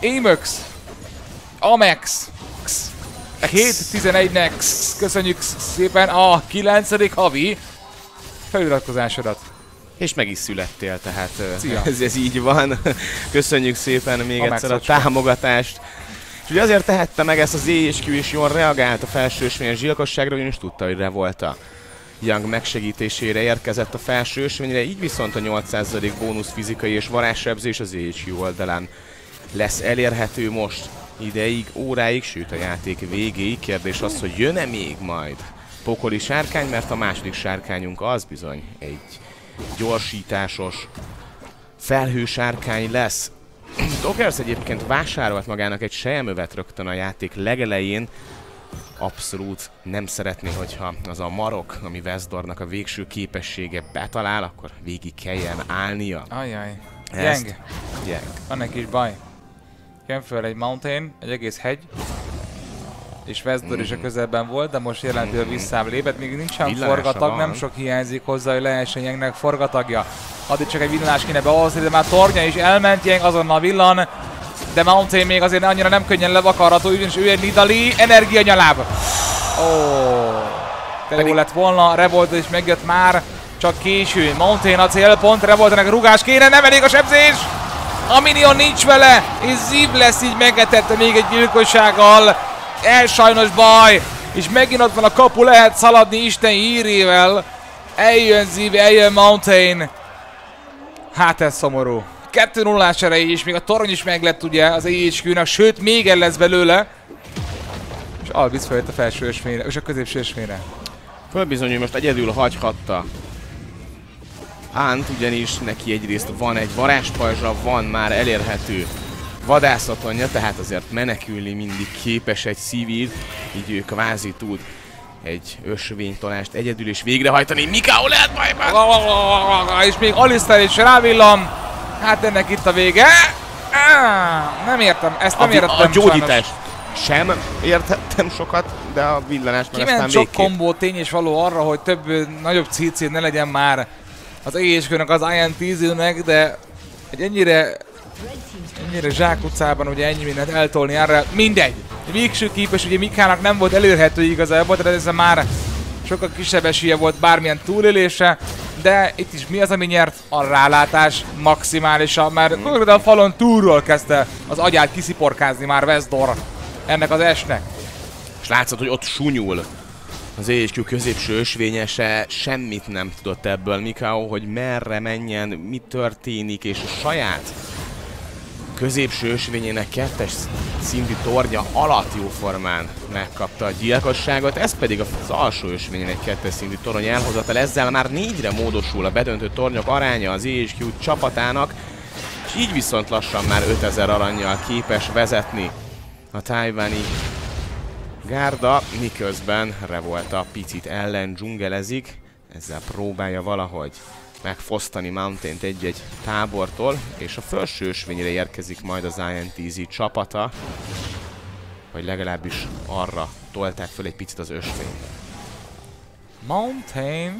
Amex 7-11-nek köszönjük szépen a 9. havi feliratkozásodat. És meg is születtél, tehát ez így van. Köszönjük szépen még egyszer a támogatást. És ugye azért tehette meg ezt az AHQ, és jól reagált a felsőösvényes gyilkosságra, ugyanis tudta, hogy Revolta Young megsegítésére érkezett a felsőösvényre, így viszont a 8% bónusz fizikai és varázssebzés az AHQ oldalán lesz elérhető most ideig, óráig, sőt a játék végéig. Kérdés az, hogy jön-e még majd pokoli sárkány, mert a második sárkányunk az bizony egy gyorsításos felhősárkány lesz. Tokers egyébként vásárolt magának egy selyemövet rögtön a játék legelején. Abszolút nem szeretné, hogyha az a marok, ami Vezdornak a végső képessége betalál, akkor végig kelljen állnia. Ajjaj. Jeng. Van egy kis baj. Jön föl egy mountain, egy egész hegy. És Vezdor is a közelben volt, de most jelentően visszább lépett, még nincsen forgatag, nem sok hiányzik hozzá, hogy lehessen Jengnek forgatagja. Addig csak egy villanás kéne behozni, de már tornya is elment, Jeng azonnal villan, de Mountain még azért annyira nem könnyen levakarható, ugyanis ő egy Nidali energianyaláb. De jó lett volna, Revolta is megjött már, csak késő. Mountain a célpont, Revoltának rugás kéne, nem elég a sebzés! A minion nincs vele, és Ziv lesz így megetette még egy gyilkossággal. Sajnos baj, és megint ott van a kapu, lehet szaladni Isten hírével. Eljön Ziv, eljön Mountain. Hát ez szomorú. 2-0-ás erejé, és még a torony is meg lett ugye az AHQ-nak, sőt még el lesz belőle. És Albiz feljött a felső ösvényre, és a középső ösvényre. Fölbizony, most egyedül hagyhatta Hunt, ugyanis neki egyrészt van egy varázspajzsa, van már elérhető vadászatonja, tehát azért menekülni mindig képes egy civil, így ő kvázi tud egy ösvénytolást egyedül is végrehajtani. Mikao lehet majd! És még Alistair is rávillan. Hát ennek itt a vége. Nem értem, ezt nem értettem. A gyógyítást sem értettem sokat, de a villanást meg aztán végképp. Sok kombó tény és való arra, hogy több, nagyobb CC ne legyen már az AHQ-nak, az INTZ-nek, de egy ennyire zsákutcában ugye ennyi mindent eltolni erre, mindegy. Végső képes ugye Mikának nem volt elérhető igazából, tehát ez már sokkal kisebb esélye volt bármilyen túlélése, de itt is mi az, ami nyert? A rálátás maximálisan, mert a falon túlról kezdte az agyát kisziporkázni már Vezdor ennek az esnek. És látszott, hogy ott sunyul az AHQ középső ösvényese, semmit nem tudott ebből Mikao, hogy merre menjen, mi történik, és a saját középső ösvényének 2-es szintű tornya alatt jóformán megkapta a gyilkosságot, ez pedig az alsó ösvényen egy 2-es szintű torony elhozatal, ezzel már 4-re módosul a bedöntő tornyok aránya az AHQ csapatának, és Így viszont lassan már 5000 arannyal képes vezetni a tájváni gárda, miközben Revolta picit ellen dzsungelezik, ezzel próbálja valahogy megfosztani Mountaint egy-egy tábortól, és a felső ösvényre érkezik majd az INTZ csapata, vagy legalábbis arra tolták föl egy picit az ösvényt. Mountain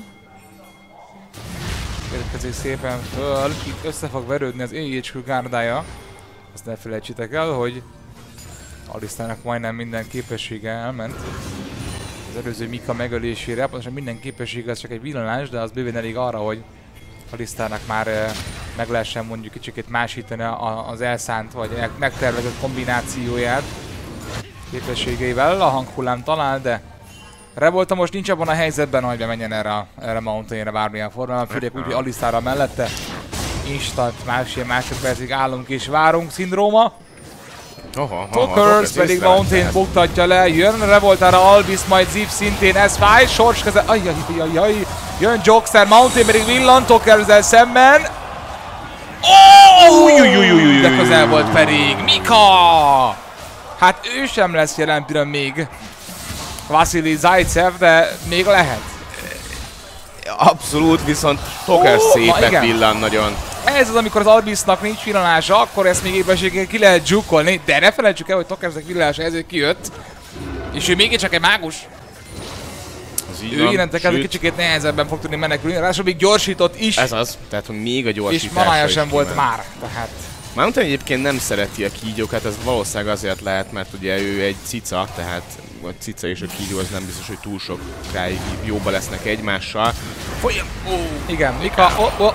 érkezik szépen föl, itt össze fog verődni az AHQ gárdája. Azt ne felejtsétek el, hogy Alistának majdnem minden képessége elment az előző Mika megölésére, pontosan minden képessége az csak egy villanás, de az bőven elég arra, hogy Alistának már meg lehessen mondjuk kicsit másítani az elszánt vagy megtervezett kombinációját képességeivel. A hanghullám talál, de Revolta most nincs abban a helyzetben, hogy bemenjen erre Mountainre bármilyen formában, főleg úgy, hogy Alistára mellette. Instant másodpercig állunk és várunk szindróma. Tokers pedig Mountain buktatja le, jön Revoltára Albis, majd Ziv szintén S5, sors kezel, ajjajjajjaj, jön Jokester, Mountain pedig villan Tokerszel szemben. De közel volt pedig Mika! Hát ő sem lesz jelen pillanatban még Vasili Zaitsev, de még lehet. Abszolút, viszont Tokers szépet villan nagyon. Ez az, amikor az Albisnak nincs villanása, akkor ezt még éppenséggel ki lehet dzsukkolni, de ne felejtsük el, hogy Tokersnek villanása ezért kijött. És ő mégiscsak egy mágus. Ő innentől kezdve kicsikét nehezebben fog tudni menekülni, ráadásul még gyorsított is. Ez az, tehát hogy még a gyorsítása. És manája sem volt már, tehát. Mountain egyébként nem szereti a kígyókat, ez valószínűleg azért lehet, mert ugye ő egy cica, tehát a cica és a kígyó az nem biztos, hogy túl sokáig jóba lesznek egymással. Folyam! Igen, Mika,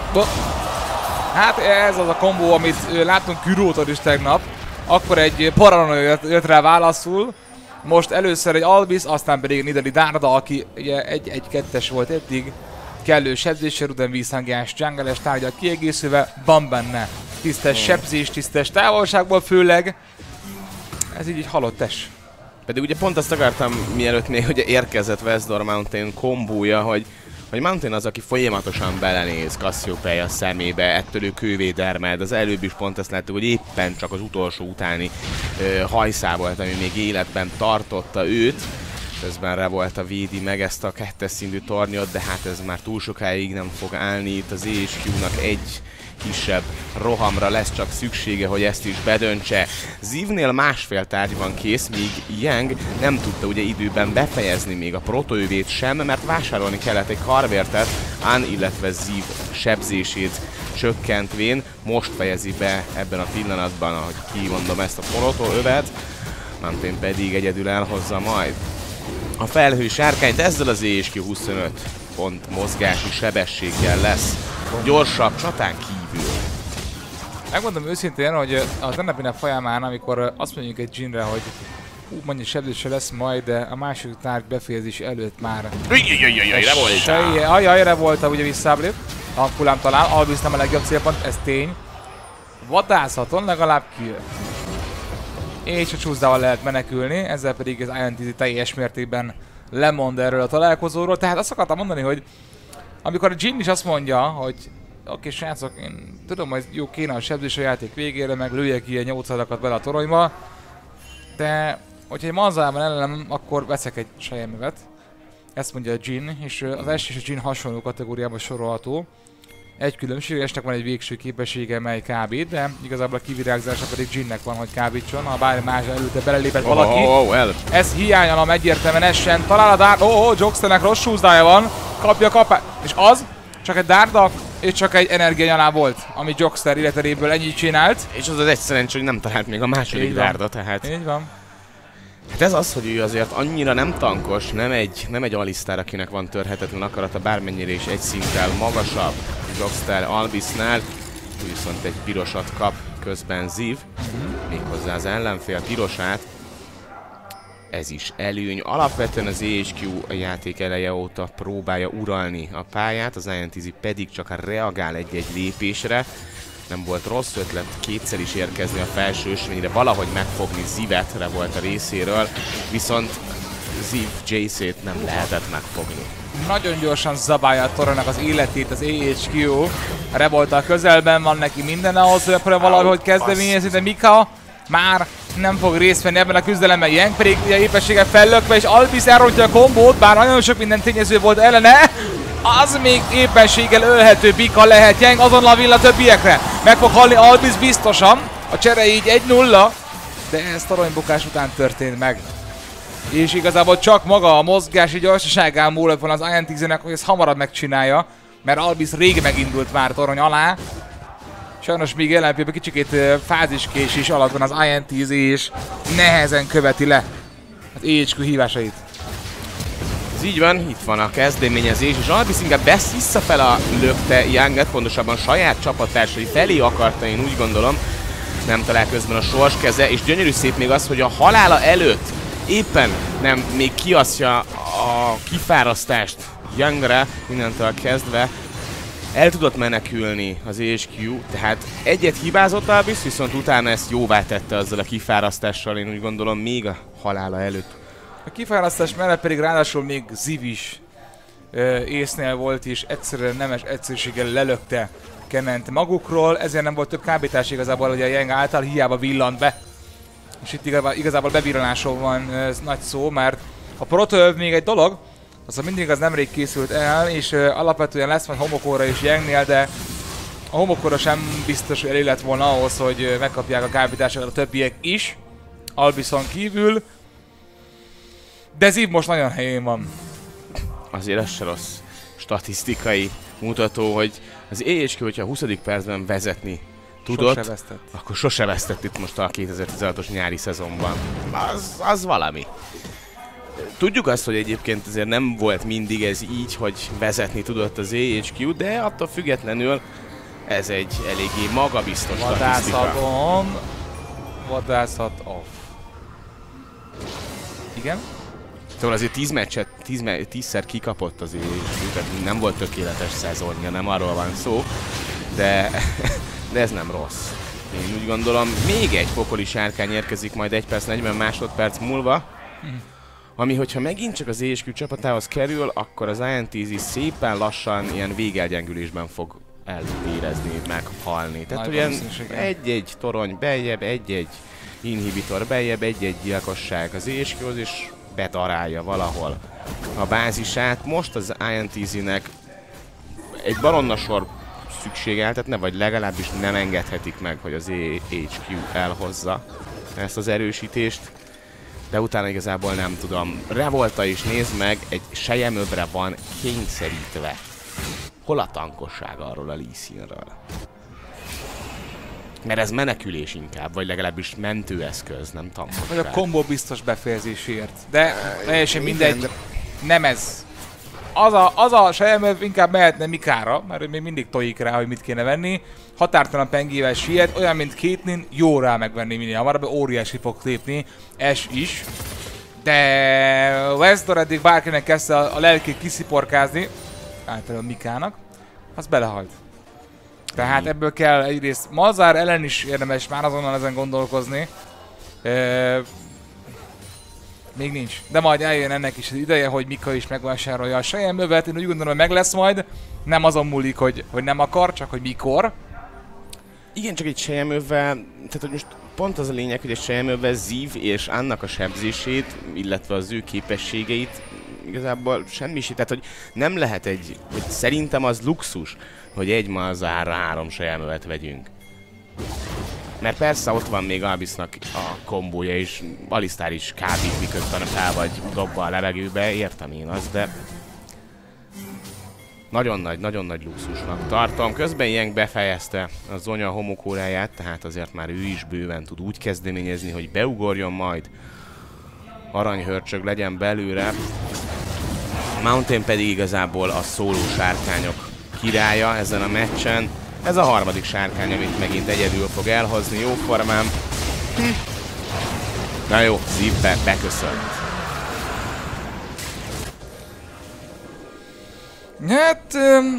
hát ez az a kombó, amit láttunk Kürótól is tegnap. Akkor egy Paranoia jött rá válaszul. Most először egy Albis, aztán pedig Nidalee Darda, aki ugye 1-1-2-es volt eddig. Kellő sebzéssel, udán vízhangjás, jungle-es tárgyal kiegészülve, van benne. Tisztes sebzés, tisztes távolságból főleg. Ez így halott-es. Pedig ugye pont azt akartam, mielőtt még ugye érkezett Westdoor Mountain kombója, hogy Mountain az, aki folyamatosan belenéz Cassiopeia szemébe, ettől ő kővé dermed. Az előbb is pont ezt láttuk, hogy éppen csak az utolsó utáni hajszál volt, ami még életben tartotta őt. Közben Revolta védi meg ezt a 2-es szintű tornyot, de hát ez már túl sokáig nem fog állni. Itt az AHQ-nak egy kisebb rohamra lesz csak szüksége, hogy ezt is bedöntse. Zivnél másfél tárgy van kész, míg Yang nem tudta ugye időben befejezni még a protoövét sem, mert vásárolni kellett egy karvértet, An, illetve Ziv sebzését csökkentvén. Most fejezi be ebben a pillanatban, ahogy kimondom ezt a protoövet, Mountain pedig egyedül elhozza majd a felhő sárkányt, ezzel az AHQ 25 pont mozgási sebességgel lesz gyorsabb csatán kívül. Megmondom őszintén, hogy a tegnapi nap folyamán, amikor azt mondjuk egy Jinre, hogy mondjuk sebzése lesz majd, de a második tárgy befejezés előtt már... Revolta ugye visszáblép. A hullám talál, Albis nem a legjobb célpont, ez tény. Vadászaton legalább kijött. És a csúszdával lehet menekülni, ezzel pedig az INTZ teljes mértékben lemond erről a találkozóról. Tehát azt akartam mondani, hogy amikor a Jin is azt mondja, hogy oké, srácok, én tudom, hogy jó kéne a sebzés a játék végére, meg lőjek ilyen 800-akat bele a toronyba, de hogyha egy manzában ellenem, akkor veszek egy sejemövet. Ezt mondja a Jin, és az S és a Jin hasonló kategóriába sorolható. Egy különbség, esnek van egy végső képessége, mely kábít, de igazából a kivirágzása pedig Jinnek van, hogy kábítson. Ha bármi más előtte belelépett valaki. Ez hiányolom egyértelműen, essen talál a Darda. Joksternek rossz súzdája van. Kapja kapát. És az csak egy Darda és csak egy energianyalá volt, ami Jokster életeréből ennyit csinált. És az egy szerencsé, hogy nem talált még a második Darda, tehát... Így van. Hát ez az, hogy ő azért annyira nem tankos, nem egy Alistar, akinek van törhetetlen akarata, bármennyire is egy szinttel magasabb Jokster Albisnál, viszont egy pirosat kap közben Ziv, méghozzá az ellenfél pirosát. Ez is előny. Alapvetően az AHQ a játék eleje óta próbálja uralni a pályát, az INTZ pedig csak reagál egy-egy lépésre. Nem volt rossz ötlet kétszer is érkezni a felső ösvényre, valahogy megfogni Zivet volt a részéről, viszont Ziv Jace-ét nem lehetett megfogni. nagyon gyorsan zabálja a Toronynak az életét az AHQ. A Revolt a közelben van, neki minden ahhoz, hogy valahogy kezdeményezni, de Mika már nem fog részt venni ebben a küzdelemben. Yang pedig ugye épességgel fellökve, és Albis elrontja a kombót, bár nagyon sok minden tényező volt ellene. Az még éppenséggel ölhető bika lehet. Yang azonnal vill a többiekre. Meg fog halni Albis biztosan. A csere így 1-0, de ez toronybukás után történt meg. És igazából csak maga a mozgási gyorsaságán múlott van az INTZ-nek, hogy ezt hamarabb megcsinálja, mert Albis rég megindult már torony alá. Sajnos még jelen pillanatban kicsikét fáziskésés alatt van az INTZ, és nehezen követi le az AHQ hívásait. Ez így van, itt van a kezdeményezés, és Albis inkább visszafele lökte Yanget, pontosabban saját csapattársai felé akarta, én úgy gondolom. Nem talál közben a sors keze, és gyönyörű szép még az, hogy a halála előtt éppen nem még kiasztja a kifárasztást Yangre, innentől kezdve el tudott menekülni az AHQ, tehát egyet hibázott Albis, viszont utána ezt jóvá tette azzal a kifárasztással, én úgy gondolom, még a halála előtt. A kifárasztás mellett pedig ráadásul még Ziv is észnél volt, és egyszerűen nemes egyszerűséggel lelökte Kement magukról, ezért nem volt több kábítás igazából, hogy a Yang által hiába villant be. És itt igazából bevillanásról van nagy szó, mert a Protölv még egy dolog, az mindig az nemrég készült el, és alapvetően lesz majd Homokóra is Yangnél, de a Homokóra sem biztos, hogy elég lett volna ahhoz, hogy megkapják a kábításokat a többiek is, Albison kívül. De Ziv most nagyon helyén van. Azért ez se rossz statisztikai mutató, hogy az AHQ, hogyha a 20. percben vezetni tudott, akkor sose vesztett itt most a 2016-os nyári szezonban. Az valami. Tudjuk azt, hogy egyébként azért nem volt mindig ez így, hogy vezetni tudott az AHQ, de attól függetlenül ez egy eléggé magabiztos statisztika. Vadászat off. Igen? Szóval azért 10 meccset, 10-szer kikapott az AHQ, tehát nem volt tökéletes szezonja, nem arról van szó, de ez nem rossz. Én úgy gondolom, még egy pokoli sárkány érkezik majd 1 perc 40 másodperc múlva, ami hogyha megint csak az AHQ csapatához kerül, akkor az INTZ szépen lassan ilyen végelgyengülésben fog elvérezni, meghalni. Tehát olyan egy-egy torony beljebb, egy-egy inhibitor beljebb, egy-egy gyilkosság az AHQ-hoz, és bedarálja valahol a bázisát. Most az INTZ-nek egy baronnasor szükségeltetne, vagy legalábbis nem engedhetik meg, hogy az AHQ elhozza ezt az erősítést. De utána igazából nem tudom. Revolta is, nézd meg, egy selyemövre van kényszerítve. Hol a tankosság arról a Lee Sin-ről? Mert ez menekülés inkább, vagy legalábbis mentőeszköz, nem tankosság. Vagy a kombó biztos befejezésért. De teljesen mindegy, nem ez. Az a selyemöv inkább mehetne Mikára, mert még mindig tojik rá, hogy mit kéne venni. Határtalan pengével siet, olyan mint Caitlyn, jó rá megvenni minél hamarabb, óriási fog lépni, Ash is. De Westdor eddig bárkinek kezdte a lelkét kisziporkázni, általában Mikának, az belehalt. Tehát ebből kell egyrészt Malzahar ellen is érdemes már azonnal ezen gondolkozni. Még nincs. De majd eljön ennek is az ideje, hogy Mika is megvásárolja a selyemövet. Én úgy gondolom, hogy meg lesz majd. Nem azon múlik, hogy nem akar, csak hogy mikor. Igen, csak egy selyemövvel, tehát hogy most pont az a lényeg, hogy egy selyemövvel Ziv és annak a sebzését, illetve az ő képességeit igazából semmisé. Tehát, hogy nem lehet egy, hogy szerintem az luxus, hogy egy Malzaharra 3 selyemövet vegyünk. Mert persze ott van még Albisnak a kombója is, Alistar is kábít, miközben fel vagy dobva a levegőbe, értem én azt, de nagyon nagy luxusnak tartom. Közben Yang befejezte a Zonya homokóráját, tehát azért már ő is bőven tud úgy kezdeményezni, hogy beugorjon majd, aranyhörcsög legyen belőle. Mountain pedig igazából a szóló sárkányok királya ezen a meccsen. Ez a harmadik sárkány, amit megint egyedül fog elhozni, jóformán. Na jó, Ziv beköszönt. Hát,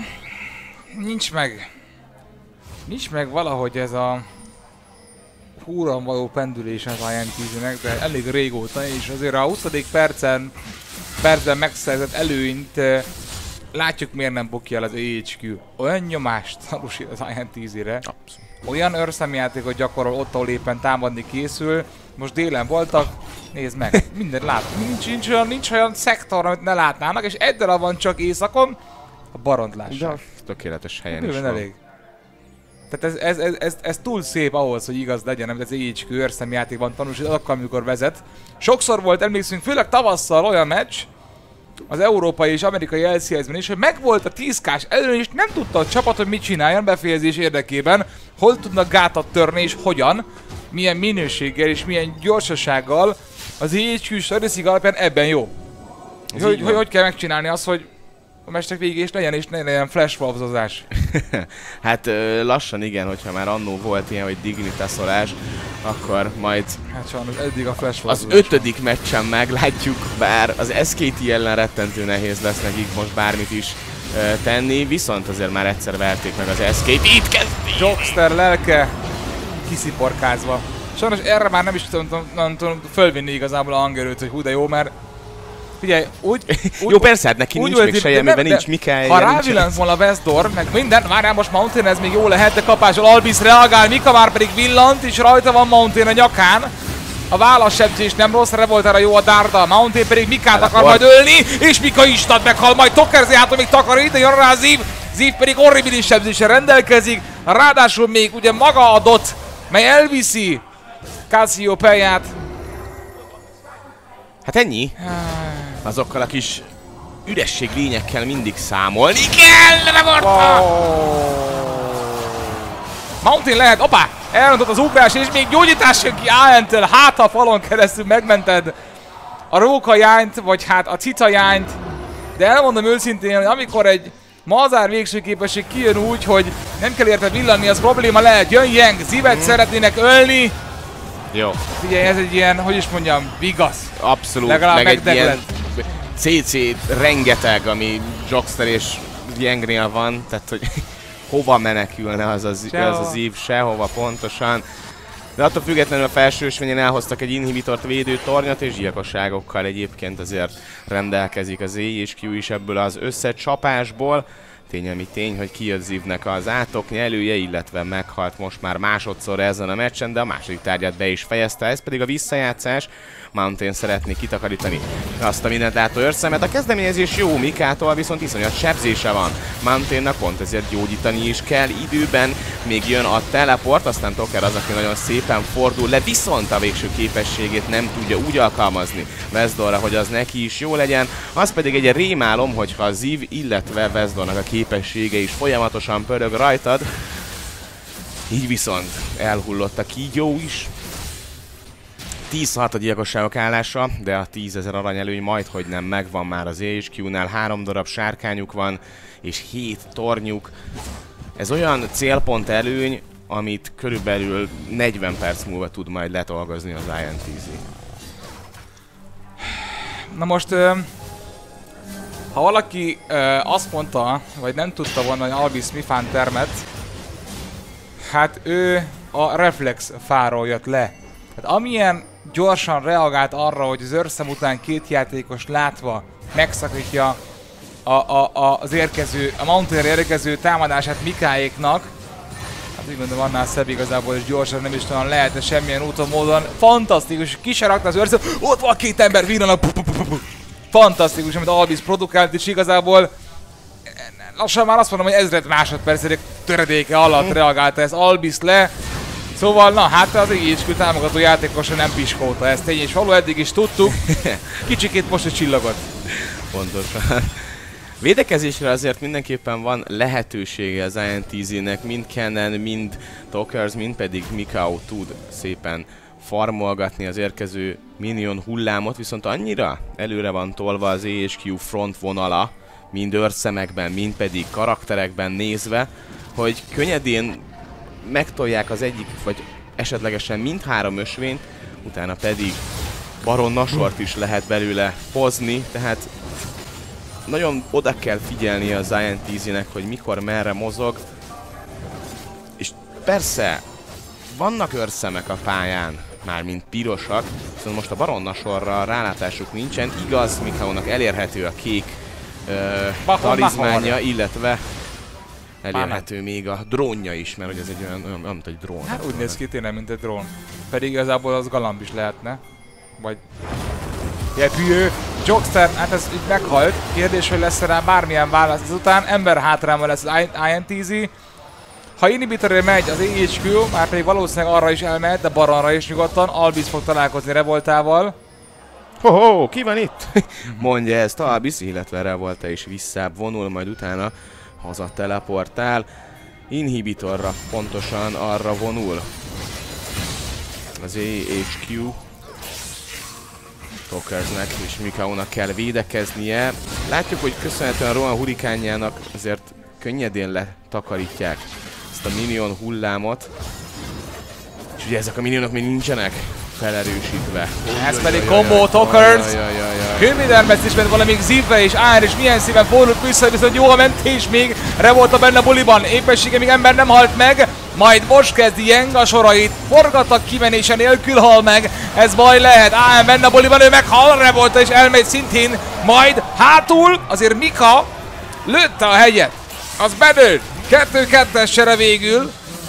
nincs meg valahogy ez a húron való pendülés az INTZ-nek, de elég régóta, és azért a 20. percen percben megszerzett előnyt látjuk, miért nem bukja el az AHQ. Olyan nyomást tanúsít az INTZ-re. Olyan őrszemjátékot gyakorol ott, ahol éppen támadni készül. Most délen voltak, nézd meg, mindent lát. Nincs olyan szektor, amit ne látnának, és egy darab van csak északon, a Baront lássák. Tökéletes helyen is van. Elég. Tehát ez túl szép ahhoz, hogy igaz legyen, amit az AHQ őrszemjátékban tanúsít azokkal, amikor vezet. Sokszor volt, emlékszünk, főleg tavasszal olyan meccs, az európai és amerikai LCS-ben is, hogy megvolt a 10K-s előny, és nem tudta a csapat, hogy mit csináljon befejezés érdekében, hol tudnak gátat törni és hogyan, milyen minőséggel és milyen gyorsasággal az AHQ statisztika alapján ebben jó. Hogy kell megcsinálni azt, hogy a mestek végig és ne legyen flash valvozás. Hát lassan igen, hogyha már annó volt ilyen, hogy dignitaszolás, akkor majd hát sajnos eddig a flash az 5. meccsen meglátjuk, bár az SKT ellen rettentő nehéz lesz nekik most bármit is tenni, viszont azért már egyszer verték meg az SKT, itt kezdi! Jokster lelke kisziporkázva. Sajnos erre már nem is tudom fölvinni igazából a hangerőt, hogy hú de jó, mert figyelj, úgy jó, persze, hát neki nincs még seje, mivel nincs Mikael. Ha rávillansz volna Veszdor, meg minden, várjál most Mountain, ez még jó lehet, de kapásról Albis reagál, Mika már pedig villant, és rajta van Mountain a nyakán. A válaszsebzés nem rossz, Revoltára jó a dárda, Mountain pedig Mikát akar majd ölni, és Mika Istat meghal, majd Tokerzéjától még takarít, de jön rá Ziv, Ziv pedig horribilis sebzéssel rendelkezik, ráadásul még ugye maga a dot, mely elviszi Cassiopeia-t. Hát ennyi. Azokkal a kis üresség lényekkel mindig számolni kell, Revolta! Mountain lehet, opá! Elrontott az ugrás, és még gyógyítás jön ki Ájentől, hát a falon keresztül megmented a róka jányt, vagy hát a cica jányt. De elmondom őszintén, hogy amikor egy mazár végső képesség kijön úgy, hogy nem kell érte villanni, az probléma lehet. Jön Yang, Zivet szeretnének ölni. Jó. Figyelj, ez egy ilyen, hogy is mondjam, vigasz. Abszolút, legalább meg egy ilyen CC rengeteg, ami Jokster és Yangnél van, tehát hogy hova menekülne az az ív, sehova pontosan. De attól függetlenül a felső ösvényen elhoztak egy inhibitort védő tornyot, és gyilkosságokkal egyébként azért rendelkezik az AHQ is ebből az összecsapásból. Tény, ami tény, hogy kijött Zivnek az átoknyelője, illetve meghalt most már másodszor ezen a meccsen, de a második tárgyát be is fejezte, ez pedig a visszajátszás. Mountain szeretné kitakarítani azt a mindent látó őrszemet. A kezdeményezés jó Mikától, viszont iszonyat sebzése van. Mountainnak pont ezért gyógyítani is kell időben. Még jön a teleport, aztán Toker az, aki nagyon szépen fordul le, viszont a végső képességét nem tudja úgy alkalmazni Veszdorra, hogy az neki is jó legyen. Az pedig egy rémálom, hogyha Ziv, illetve Veszdornak a képessége is folyamatosan pörög rajtad. Így viszont elhullott a kígyó is. 10-6 a gyilkosságok állása, de a 10 000 aranyelőny majdhogy nem megvan már az AHQ-nál. 3 darab sárkányuk van, és 7 tornyuk. Ez olyan célpont előny, amit körülbelül 40 perc múlva tud majd letolgozni az INTZ. Na most, ha valaki azt mondta, vagy nem tudta volna, hogy Albis mifán termet, hát ő a reflex fáról jött le. Hát amilyen gyorsan reagált arra, hogy az őrszem után 2 játékos látva megszakítja a Mountain érkező támadását Mikáéknak, hát úgy mondom, annál szebb igazából, és gyorsan nem is talán lehet, de semmilyen úton, módon. Fantasztikus, ki se rakta az őrszem, ott van 2 ember, villanak, fantasztikus, amit Albis produkált, és igazából lassan már azt mondom, hogy 1000 másodperc töredéke alatt reagálta ez Albis le. Szóval, na hát az IHQ támogató játékosa nem piskolta ezt, tény és való, eddig is tudtuk. Kicsikét most is csillagott. Pontosan. Védekezésre azért mindenképpen van lehetősége az INTZ-nek, mind Kennen, mind Tokers, mind pedig Mikao tud szépen farmolgatni az érkező minion hullámot, viszont annyira előre van tolva az AHQ frontvonala, mind őrszemekben, mind pedig karakterekben nézve, hogy könnyedén megtolják az egyik, vagy esetlegesen mindhárom ösvényt, utána pedig Baron Nashort is lehet belőle hozni, tehát nagyon oda kell figyelni az INTZ-nek, hogy mikor merre mozog, és persze vannak őrszemek a pályán, mármint pirosak, viszont most a Baronna sorra rálátásuk nincsen, igaz, Mikaónak elérhető a kék talizmánja, illetve elérhető még a drónja is, mert hogy ez egy olyan mint egy drón. Hát úgy néz ki tényleg, mint egy drón. Pedig igazából az galamb is lehetne. Vagy... Jepjő! Jokster, hát ez így meghalt. Kérdés, hogy lesz rá bármilyen válasz ezután. Ember hátráma lesz az INTZ. Ha inhibitorra megy az AHQ, már pedig valószínűleg arra is elmehet, de Baronra is nyugodtan. Albis fog találkozni Revoltával. Ho-ho, ki van itt? Mondja ezt Albis, illetve Revolta is visszább vonul, majd utána haza teleportál. Inhibitorra pontosan arra vonul az AHQ. Tokersnek és Mikaónak kell védekeznie. Látjuk, hogy köszönhetően Rohan hurikánjának azért könnyedén letakarítják ezt a minion hullámot. És ugye ezek a minionok még nincsenek felerősítve. Ez pedig combo Tokers! Kővédelmet is ment valamint Zivve és Ár is milyen szíven fordult vissza, viszont jó a mentés még. Revolta benne a buliban, épessége még ember nem halt meg. Majd most kezdi Jeng a sorait, forgattak kimenése nélkül hal meg. Ez baj lehet, AM benne a buliban, ő meghal, Revolta és elmegy szintén. Majd hátul azért Mika lőtte a hegyet. Az bedőlt. 2-2-es sere végül.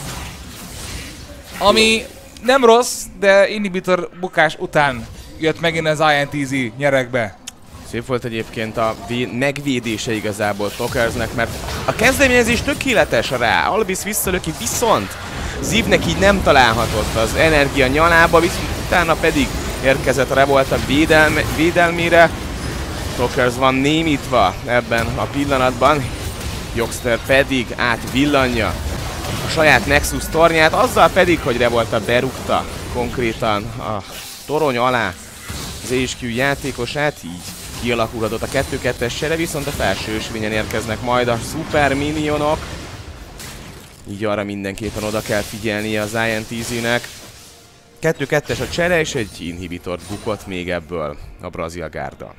Ami nem rossz, de inhibitor bukás után jött megint az INTZ nyerekbe. Szép volt egyébként a megvédése igazából Tokersnek, mert a kezdeményezés tökéletes rá. Albis visszalöki, viszont Zivnek így nem találhatott az energia nyalába, viszont utána pedig érkezett a Revolta védelmére. Tokers van némítva ebben a pillanatban. Jokster pedig átvillanja a saját Nexus tornyát, azzal pedig, hogy Revolta berúgta konkrétan a torony alá az HQ játékosát, így kialakulhatott a 2-2-es sere, viszont a felső ösvényen érkeznek majd a szuper minionok. Így arra mindenképpen oda kell figyelnie az INTZ-nek. 2-2-es a csere, és egy inhibitort bukott még ebből a brazil gárda.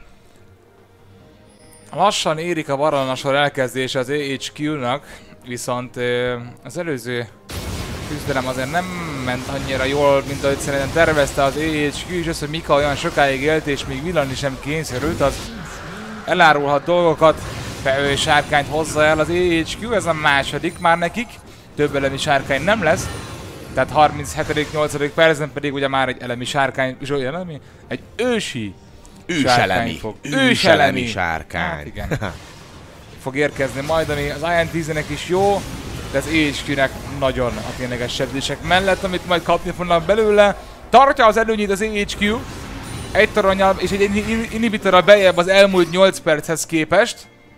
Lassan érik a Baronna sor elkezdése az AHQ-nak, viszont az előző küzdelem azért nem ment annyira jól, mint ahogy szerintem tervezte az AHQ, és az, hogy Mika olyan sokáig élt és még villanni sem kényszerült, az elárulhat dolgokat. Felhő sárkányt hozza el az AHQ, ez a második már nekik, több elemi sárkány nem lesz. Tehát 37.-8. percben pedig ugye már egy elemi sárkány, és olyan elemi? Egy ősi őselemi sárkány. Hát igen. Fog érkezni majd, ami az INTZ-nek is jó, de az AHQ-nek nagyon a tényleges sebzések mellett, amit majd kapni fognak belőle. Tartja az előnyét az AHQ, egy toronnyal és egy inhibitorral beljebb az elmúlt 8 perchez képest.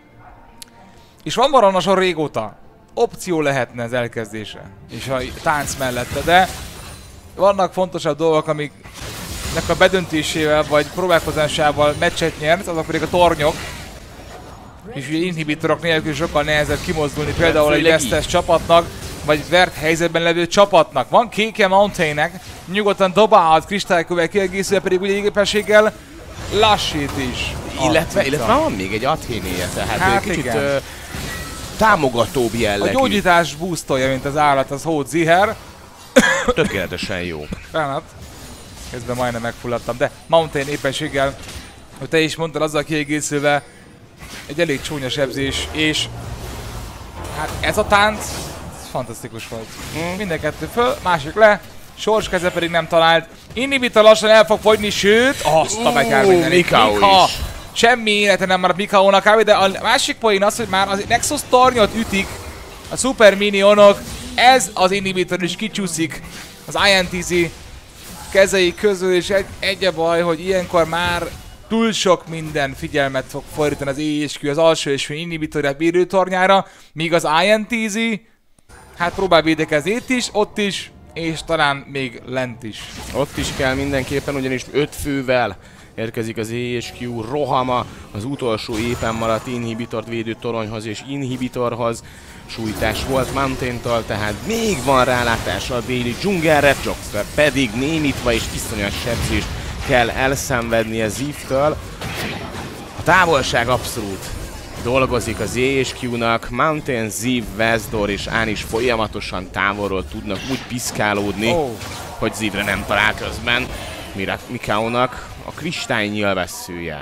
És van Baronna sor régóta. Opció lehetne az elkezdése, és a tánc mellette, de vannak fontosabb dolgok, amiknek a bedöntésével vagy próbálkozásával meccset nyert, azok pedig a tornyok. És ugye inhibitorok nélkül sokkal nehezebb kimozdulni, például egy vesztes csapatnak, vagy vert helyzetben levő csapatnak. Van kéke Mountainnek, nyugodtan dobálhat kristálykővel kiegészülve, pedig ugye égépességgel lassít is. Illetve van még egy Athénéje, tehát kicsit támogatóbb jellegű. A gyógyítás boostolja, mint az állat, az Hód Ziher. Tökéletesen jó. Fennet. Közben majdnem megfulladtam, de Mountain éppenséggel, hogy te is mondtad, azzal kiegészülve egy elég csúnya sebzés, és hát ez a tánc, ez fantasztikus volt. Minden kettő föl, másik le, Sors keze pedig nem talált. Inhibitor lassan el fog fogyni, sőt, azt a meg kell mindenit. Mika is. Semmi élete nem maradt Mikaónak kb, de a másik poén az, hogy már az Nexus tornyot ütik a Super Minionok, ez az inhibitor is kicsúszik az INTZ kezei közül, és egy a baj, hogy ilyenkor már túl sok minden figyelmet fog fordítani az AHQ az alsó és inhibitorját bírő tornyára, míg az INTZ hát próbál védekezni itt is, ott is, és talán még lent is. Ott is kell mindenképpen, ugyanis 5 fővel érkezik az AHQ rohama az utolsó éppen maradt inhibitort védő toronyhoz és inhibitorhoz. Sújtás volt Mountain-tól, tehát még van rálátása a déli dzsungelre, Jokster pedig némítva és iszonyos sebzést kell elszenvednie Ziv-től. A távolság abszolút dolgozik az AHQ-nak, Mountain, Ziv, Vezdor és Án is folyamatosan távolról tudnak úgy piszkálódni. hogy Zivre nem talál közben Mikao-nak a kristály nyilvesszője.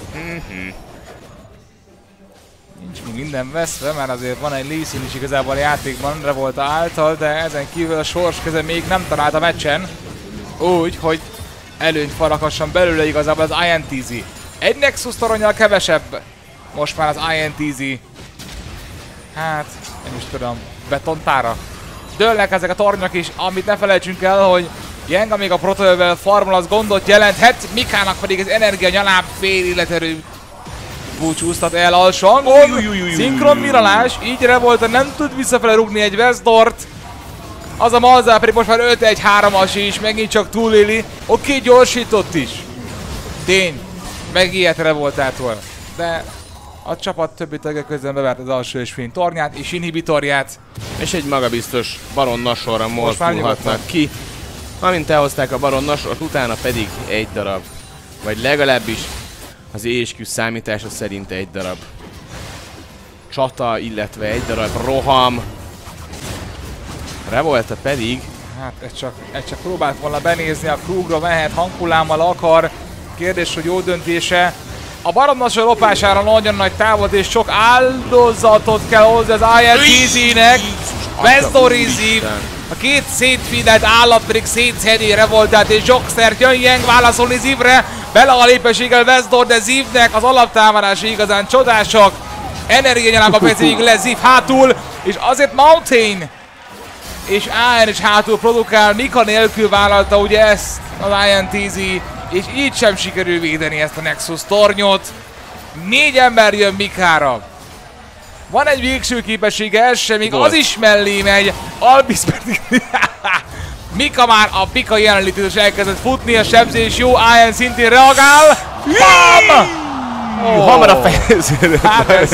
Nincs még minden veszve, mert azért van egy Lee Sin is igazából a játékban Revolta által, de ezen kívül a sors keze még nem talált a meccsen. Úgy, hogy előnyt faraghasson belőle igazából az INTZ. Egy Nexus toronnyal kevesebb. Most már az INTZ. Hát, nem is tudom, betontára. Dőlnek ezek a tornyok is, amit ne felejtsünk el, hogy Jenga még a protojövel farmol, az gondot jelenthet, Mikának pedig az energia nyaláb fél életerő búcsúztat el alsóangon. Szinkron miralás, így Revolta nem tud visszafele rúgni egy Vestdort. Az a Malzahar pedig most már 5-1-3-as is, megint csak túléli. Oké, gyorsított is. Tény, megijedt Revoltától. De a csapat többi tagja közben bevert az alsó ösvény tornyát és inhibitorját. És egy magabiztos Baron Nasorra mozdulhatnak ki. Amint elhozták a Baron Nasort, utána pedig egy darab, vagy legalábbis az ESQ számítása szerint egy darab csata, illetve egy darab roham. Revolta pedig... Hát ez csak próbált volna benézni, a Krugra mehet, hangkullámmal akar. Kérdés, hogy jó döntése. A Baron Nashor lopására nagyon nagy távot és sok áldozatot kell hozni az INTZ-nek. Vestdori Ziv, a két szétfidelt állat pedig szétszedi Revoltát és Jokstert. Jön Yang válaszolni Zivre, bele a lépességgel Vestdor, de Zivnek az alaptámadása igazán csodások. Energianyalába fejezőjük le Ziv hátul, és azért Mountain és AN is hátul produkál. Mika nélkül vállalta ugye ezt az INTZ, és így sem sikerül védeni ezt a Nexus tornyot. 4 ember jön Mikára. Van egy végső képessége, ez sem, még az is mellé megy. Albis pedig... Mika már a Pika jelenlétét elkezdett futni, a sebzés jó, AN szintén reagál. BAM! Hamar a fejezőre. Hát ez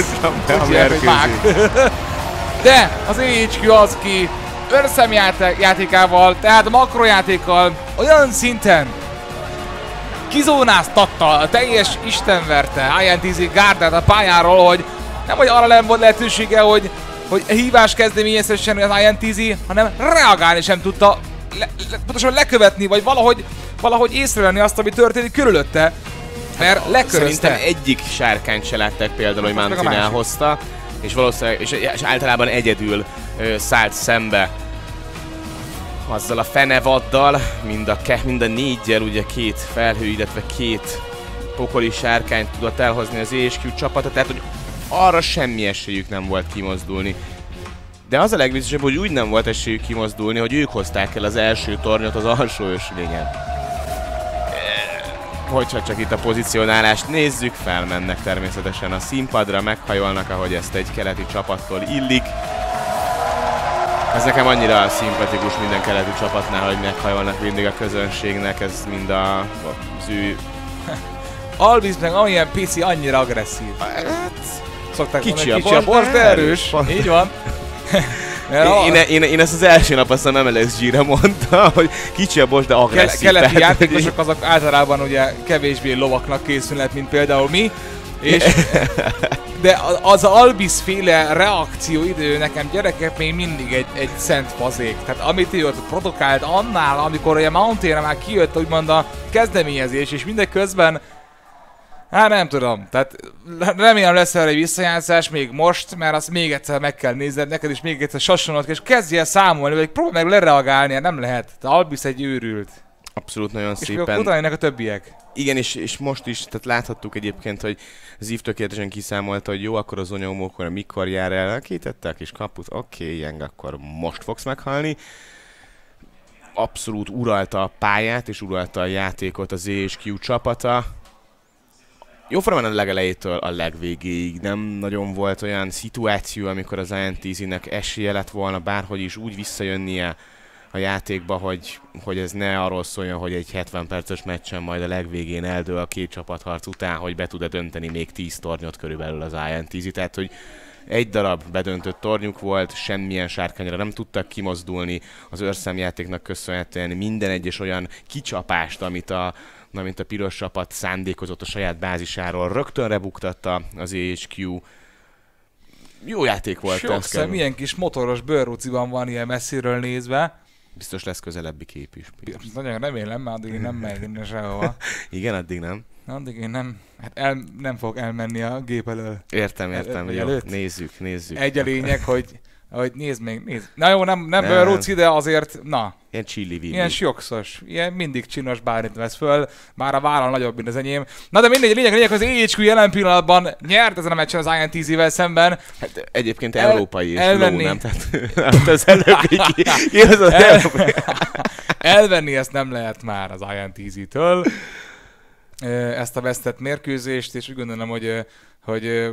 de az EHQ az ki örszemjátékával, tehát makrojátékkal olyan szinten kizónáztatta a teljes istenverte INTZ gárdát a pályáról, hogy nem hogy arra nem volt lehetősége, hogy hívás kezdeményezhessen az INTZ, hanem reagálni sem tudta, pontosan lekövetni, vagy valahogy észrevenni azt, ami történik körülötte. Mert lekörözte. Szerintem egyik sárkányt se látták például, hogy Mountain elhozta, és valószínűleg, és általában egyedül szállt szembe azzal a fenevaddal, mind a 4-jel, ugye 2 felhő, illetve 2 pokoli sárkányt tudott elhozni az ESQ csapata, tehát hogy arra semmi esélyük nem volt kimozdulni. De az a legbiztosabb, hogy úgy nem volt esélyük kimozdulni, hogy ők hozták el az első tornyot az alsó ösvényen. Hogyha csak itt a pozicionálást nézzük, felmennek természetesen a színpadra, meghajolnak, ahogy ezt egy keleti csapattól illik. Ez nekem annyira szimpatikus minden keleti csapatnál, hogy meghajolnak mindig a közönségnek, ez mind az ő... Albis meg amilyen PC annyira agresszív. Hát... Szokták kicsi a borz, de erős. Így van. Én ezt az első nap azt hiszem MLSG-re mondta, hogy kicsi a borz, de agresszív. Keleti játékosok azok általában ugye kevésbé lovaknak készülnek, mint például mi. És de az Albis féle reakcióidő nekem gyerekek még mindig egy szent fazék. Tehát amit ő ott produkált annál, amikor ugye Mountainre már kijött úgymond a kezdeményezés, és mindeközben hát nem tudom, tehát remélem lesz erre egy visszajátszás még most, mert azt még egyszer meg kell nézned, neked is még egyszer sassonod, és kezdj el számolni, vagy próbálj meg lereagálni, nem lehet. De Albis egy őrült. Abszolút nagyon és szépen. És utána a többiek. Igen, és most is, tehát láthattuk egyébként, hogy Ziv tökéletesen kiszámolta, hogy jó, akkor az onyomókor mikor jár el, kitette a kis kaput, oké, Yang, akkor most fogsz meghalni. Abszolút uralta a pályát, és uralta a játékot az ESQ csapata. Jóformán a legelejétől a legvégéig nem nagyon volt olyan szituáció, amikor az INTZ-nek esélye lett volna bárhogy is úgy visszajönnie a játékba, hogy ez ne arról szóljon, hogy egy 70 perces meccsen majd a legvégén eldől a 2 csapatharc után, hogy be tud-e dönteni még 10 tornyot körülbelül az INTZ. Tehát, hogy egy darab bedöntött tornyuk volt, semmilyen sárkányra nem tudtak kimozdulni, az őrszemjátéknak köszönhetően minden egyes olyan kicsapást, amit a piros csapat szándékozott a saját bázisáról, rögtön rebuktatta az EHQ. Jó játék volt. Sokszor milyen kis motoros bőrruciban van ilyen messziről nézve. Biztos lesz közelebbi kép is. Nagyon remélem, mert addig én nem megyek innen sehova. Igen, addig nem. Addig én nem, hát nem fogok elmenni a gép elől. Értem, jó, nézzük. Egy a lényeg, hogy nézd. Na jó, nem Róci, de azért, na. Ilyen chili-villi. Ilyen sjokszos, ilyen mindig csinos, bármit vesz föl, már a vállal nagyobb, mint az enyém. Na de mindegy, a lényeg, az AHQ jelen pillanatban nyert ezen a meccsen az INTZ-vel szemben. Hát egyébként európai és low, nem? Tehát az előbbi elvenni ezt nem lehet már az INTZ-től, ezt a vesztett mérkőzést, és úgy gondolom, hogy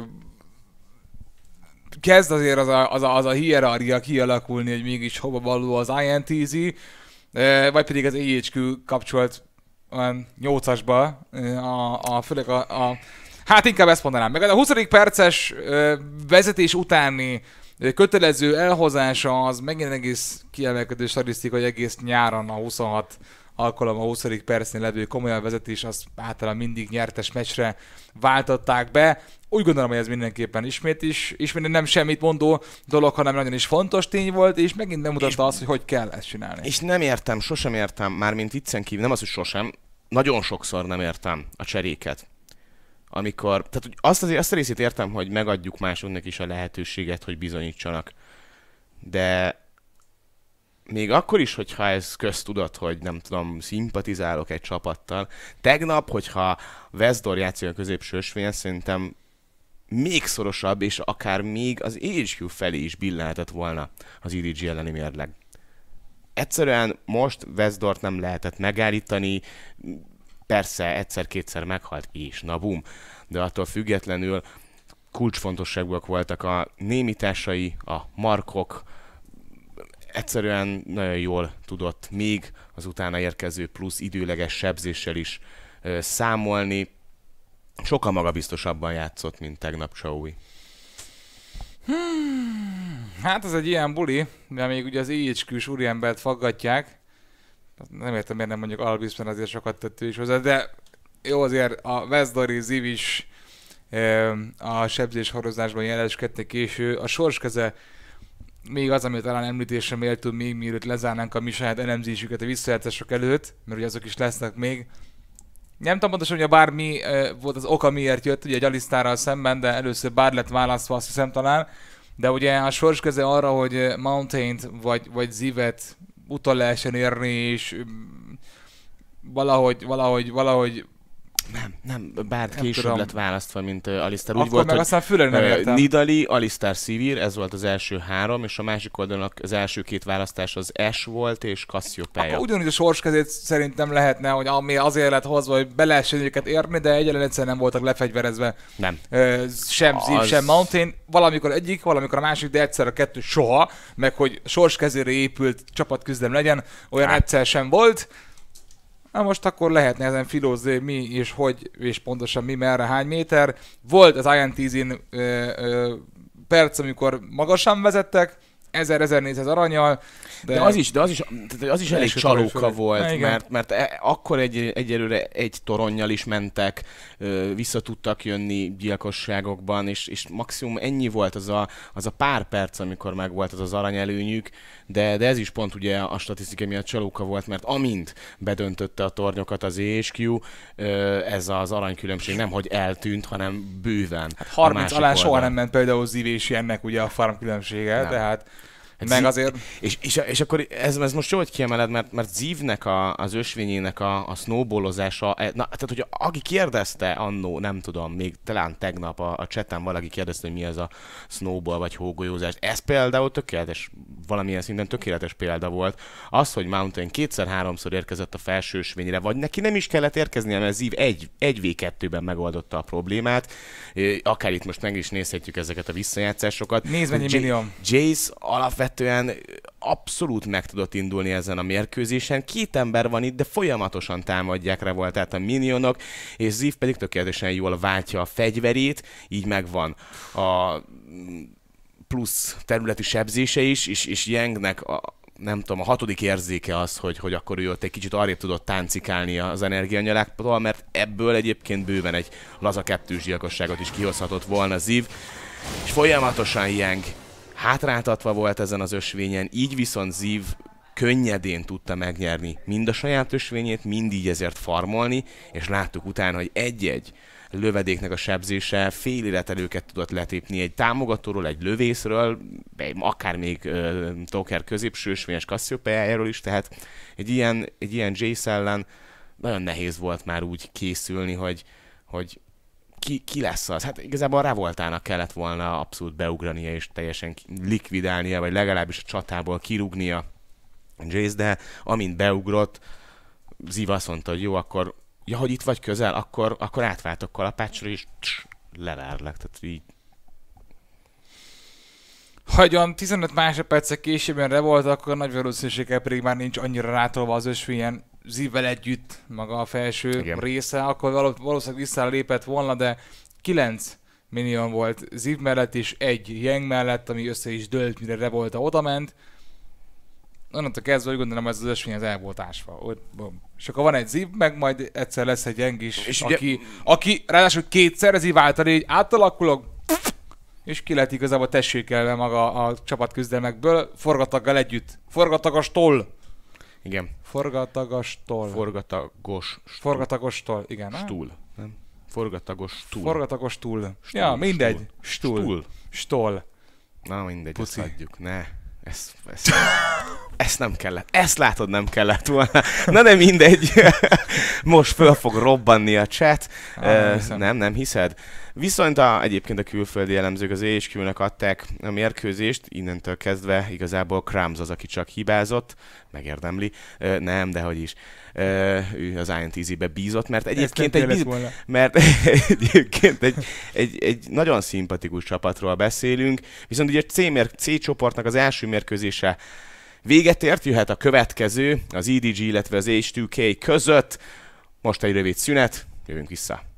kezd azért az a hierarchia kialakulni, hogy mégis hova való az INTZ, vagy pedig az AHQ kapcsolt olyan 8-asba, főleg hát inkább ezt mondanám meg. A 20. perces vezetés utáni kötelező elhozása az megint egész kiemelkedő statisztika, hogy egész nyáron a 26 alkalom a 20. percnél levő komolyan vezetés, azt általában mindig nyertes meccsre váltották be. Úgy gondolom, hogy ez mindenképpen ismét nem semmit mondó dolog, hanem nagyon is fontos tény volt, és megint bemutatta azt, hogy kell ezt csinálni. És sosem értem, mármint viccen kívül, nem az, hogy sosem, nagyon sokszor nem értem a cseréket. Amikor, tehát azt a részét értem, hogy megadjuk másoknak is a lehetőséget, hogy bizonyítsanak. De még akkor is, hogyha ez köztudat, hogy nem tudom, szimpatizálok egy csapattal. Tegnap, hogyha Vesdor játszik a középső ösvényen, szerintem még szorosabb, és akár még az AHQ felé is billenhetett volna az EDG elleni mérleg. Egyszerűen most Vesdort nem lehetett megállítani, persze egyszer-kétszer meghalt és na bum, de attól függetlenül kulcsfontosságúak voltak a némításai, a markok, egyszerűen nagyon jól tudott még az utána érkező plusz időleges sebzéssel is számolni. Sokkal magabiztosabban játszott, mint tegnap Csaui. Hát ez egy ilyen buli, de még ugye az AHQ-s úriembert faggatják. Nem értem, miért nem mondjuk Albis, mert azért sokat tett ő is hozzá, de jó, azért a Vesdori Ziv is a sebzés horozásban jeleskedtek, és a sorskeze még az, amit talán említésre méltó, még mielőtt lezárnánk a mi saját elemzésüket a visszajátszások előtt, mert ugye azok is lesznek még. Nem tudom pontosan, hogy bármi volt az oka, miért jött ugye egy Alistarral szemben, de először bár lett választva, azt hiszem talán. De ugye a sorsköze arra, hogy Mountaint vagy Zivet utol lehessen érni, és valahogy Nem, bár később lett választva, mint Alistar. Úgy volt, meg aztán főleg nem értem. Nidali, Alistar, Sivir, ez volt az első 3, és a másik oldalnak az első 2 választás az Ash volt, és Cassiopeia. Akkor ugyanúgy a sorskezét szerintem lehetne, hogy ami azért lett hozva, hogy be lehessen őket érni, de egyelőre egyszerűen nem voltak lefegyverezve. Nem. Sem Ziv, sem Mountain. Valamikor egyik, valamikor a másik, de egyszer a kettő soha, meg hogy sorskezére épült csapatküzdelem legyen, olyan egyszer sem volt. Na most akkor lehetne ezen filózni, mi és hogy, és pontosan mi, merre, hány méter. Volt az INTZ-n perc, amikor magasan vezettek, 1000-1400 aranyal. De az is elég csalóka volt, mert akkor egyelőre egy toronnyal is mentek, vissza tudtak jönni gyilkosságokban, és maximum ennyi volt az a pár perc, amikor meg volt az aranyelőnyük, de ez is pont ugye a statisztika miatt csalóka volt, mert amint bedöntötte a tornyokat az AHQ, ez az aranykülönbség nemhogy eltűnt, hanem bőven. Hát 30 alá soha nem ment például Ziv és ennek ugye a farm különbsége, tehát meg azért... És akkor ez most jó, hogy kiemeled, mert Zivnek az ösvényének a snowballozása, tehát hogy aki kérdezte annó, nem tudom, még talán tegnap a chaten valaki kérdezte, hogy mi az a snowball vagy hógolyózás. Ez például tökéletes, valamilyen szinten tökéletes példa volt. Az, hogy Mountain 2-3-szor érkezett a felső ösvényre, vagy neki nem is kellett érkeznie, mert Ziv 1v2-ben megoldotta a problémát. Akár itt most meg is nézhetjük ezeket a visszajátszásokat. Nézd, mennyi millió. Jace alapvetően abszolút meg tudott indulni ezen a mérkőzésen. 2 ember van itt, de folyamatosan támadják rá volt át a minionok, és Ziv pedig tökéletesen jól váltja a fegyverét, így megvan a plusz területi sebzése is, és Yangnek nem tudom, a 6. érzéke az, hogy akkor ő ott egy kicsit arrébb tudott táncikálni az energianyaláktól, mert ebből egyébként bőven egy laza 2-s gyilkosságot is kihozhatott volna Ziv, és folyamatosan Yang hátráltatva volt ezen az ösvényen, így viszont Ziv könnyedén tudta megnyerni mind a saját ösvényét, mind így ezért farmolni, és láttuk utána, hogy egy-egy lövedéknek a sebzése fél életelőket tudott letépni egy támogatóról, egy lövészről, akár még Tóker középső ösvényes Kassziopeájáról is, tehát egy ilyen Jace ellen nagyon nehéz volt már úgy készülni, hogy ki lesz az? Hát igazából a Revoltának kellett volna abszolút beugrania és teljesen likvidálnia, vagy legalábbis a csatából kirúgnia Jace, de amint beugrott, Ziv azt mondta, hogy jó, akkor hogy itt vagy közel, akkor átváltok kalapácsra, és leverlek, tehát így. Ha egy 15 másodperccel későbben Revolta, akkor nagy valószínűséggel pedig már nincs annyira rátolva az ösvényen Zivvel együtt maga a felső Igen. része, akkor valószínűleg visszalépett volna, de 9 minion volt Ziv mellett és 1 Yang mellett, ami össze is dőlt, mire Revolta odament. Onnantól kezdve úgy gondolom, hogy ez az ösvény az el volt ásva. És akkor van egy Ziv, meg majd egyszer lesz egy Yang is, és aki ráadásul kétszer Ziv által így átalakulok, és ki lett igazából tessékelve maga a csapatküzdelmekből, forgataggal együtt. Forgatagastól! Igen. Forgatagastól. Forgatagostól, igen. Stúl. Nem? Forgatagostúl. Forgatagostúl. Ja, mindegy. Stúl. Na mindegy, ezt adjuk. Ne. Ezt nem kellett. Ezt látod, nem kellett volna. Na de mindegy. Most föl fog robbanni a chat. Nem hiszed? Viszont egyébként a külföldi elemzők az AHQ-nak adták a mérkőzést, innentől kezdve igazából Krams az, aki csak hibázott, megérdemli. Nem, dehogy is. Ő az INTZ-be bízott, mert egyébként egy nagyon szimpatikus csapatról beszélünk, viszont ugye C csoportnak az első mérkőzése véget ért, jöhet a következő, az EDG, illetve az H2K között. Most egy rövid szünet, jövünk vissza.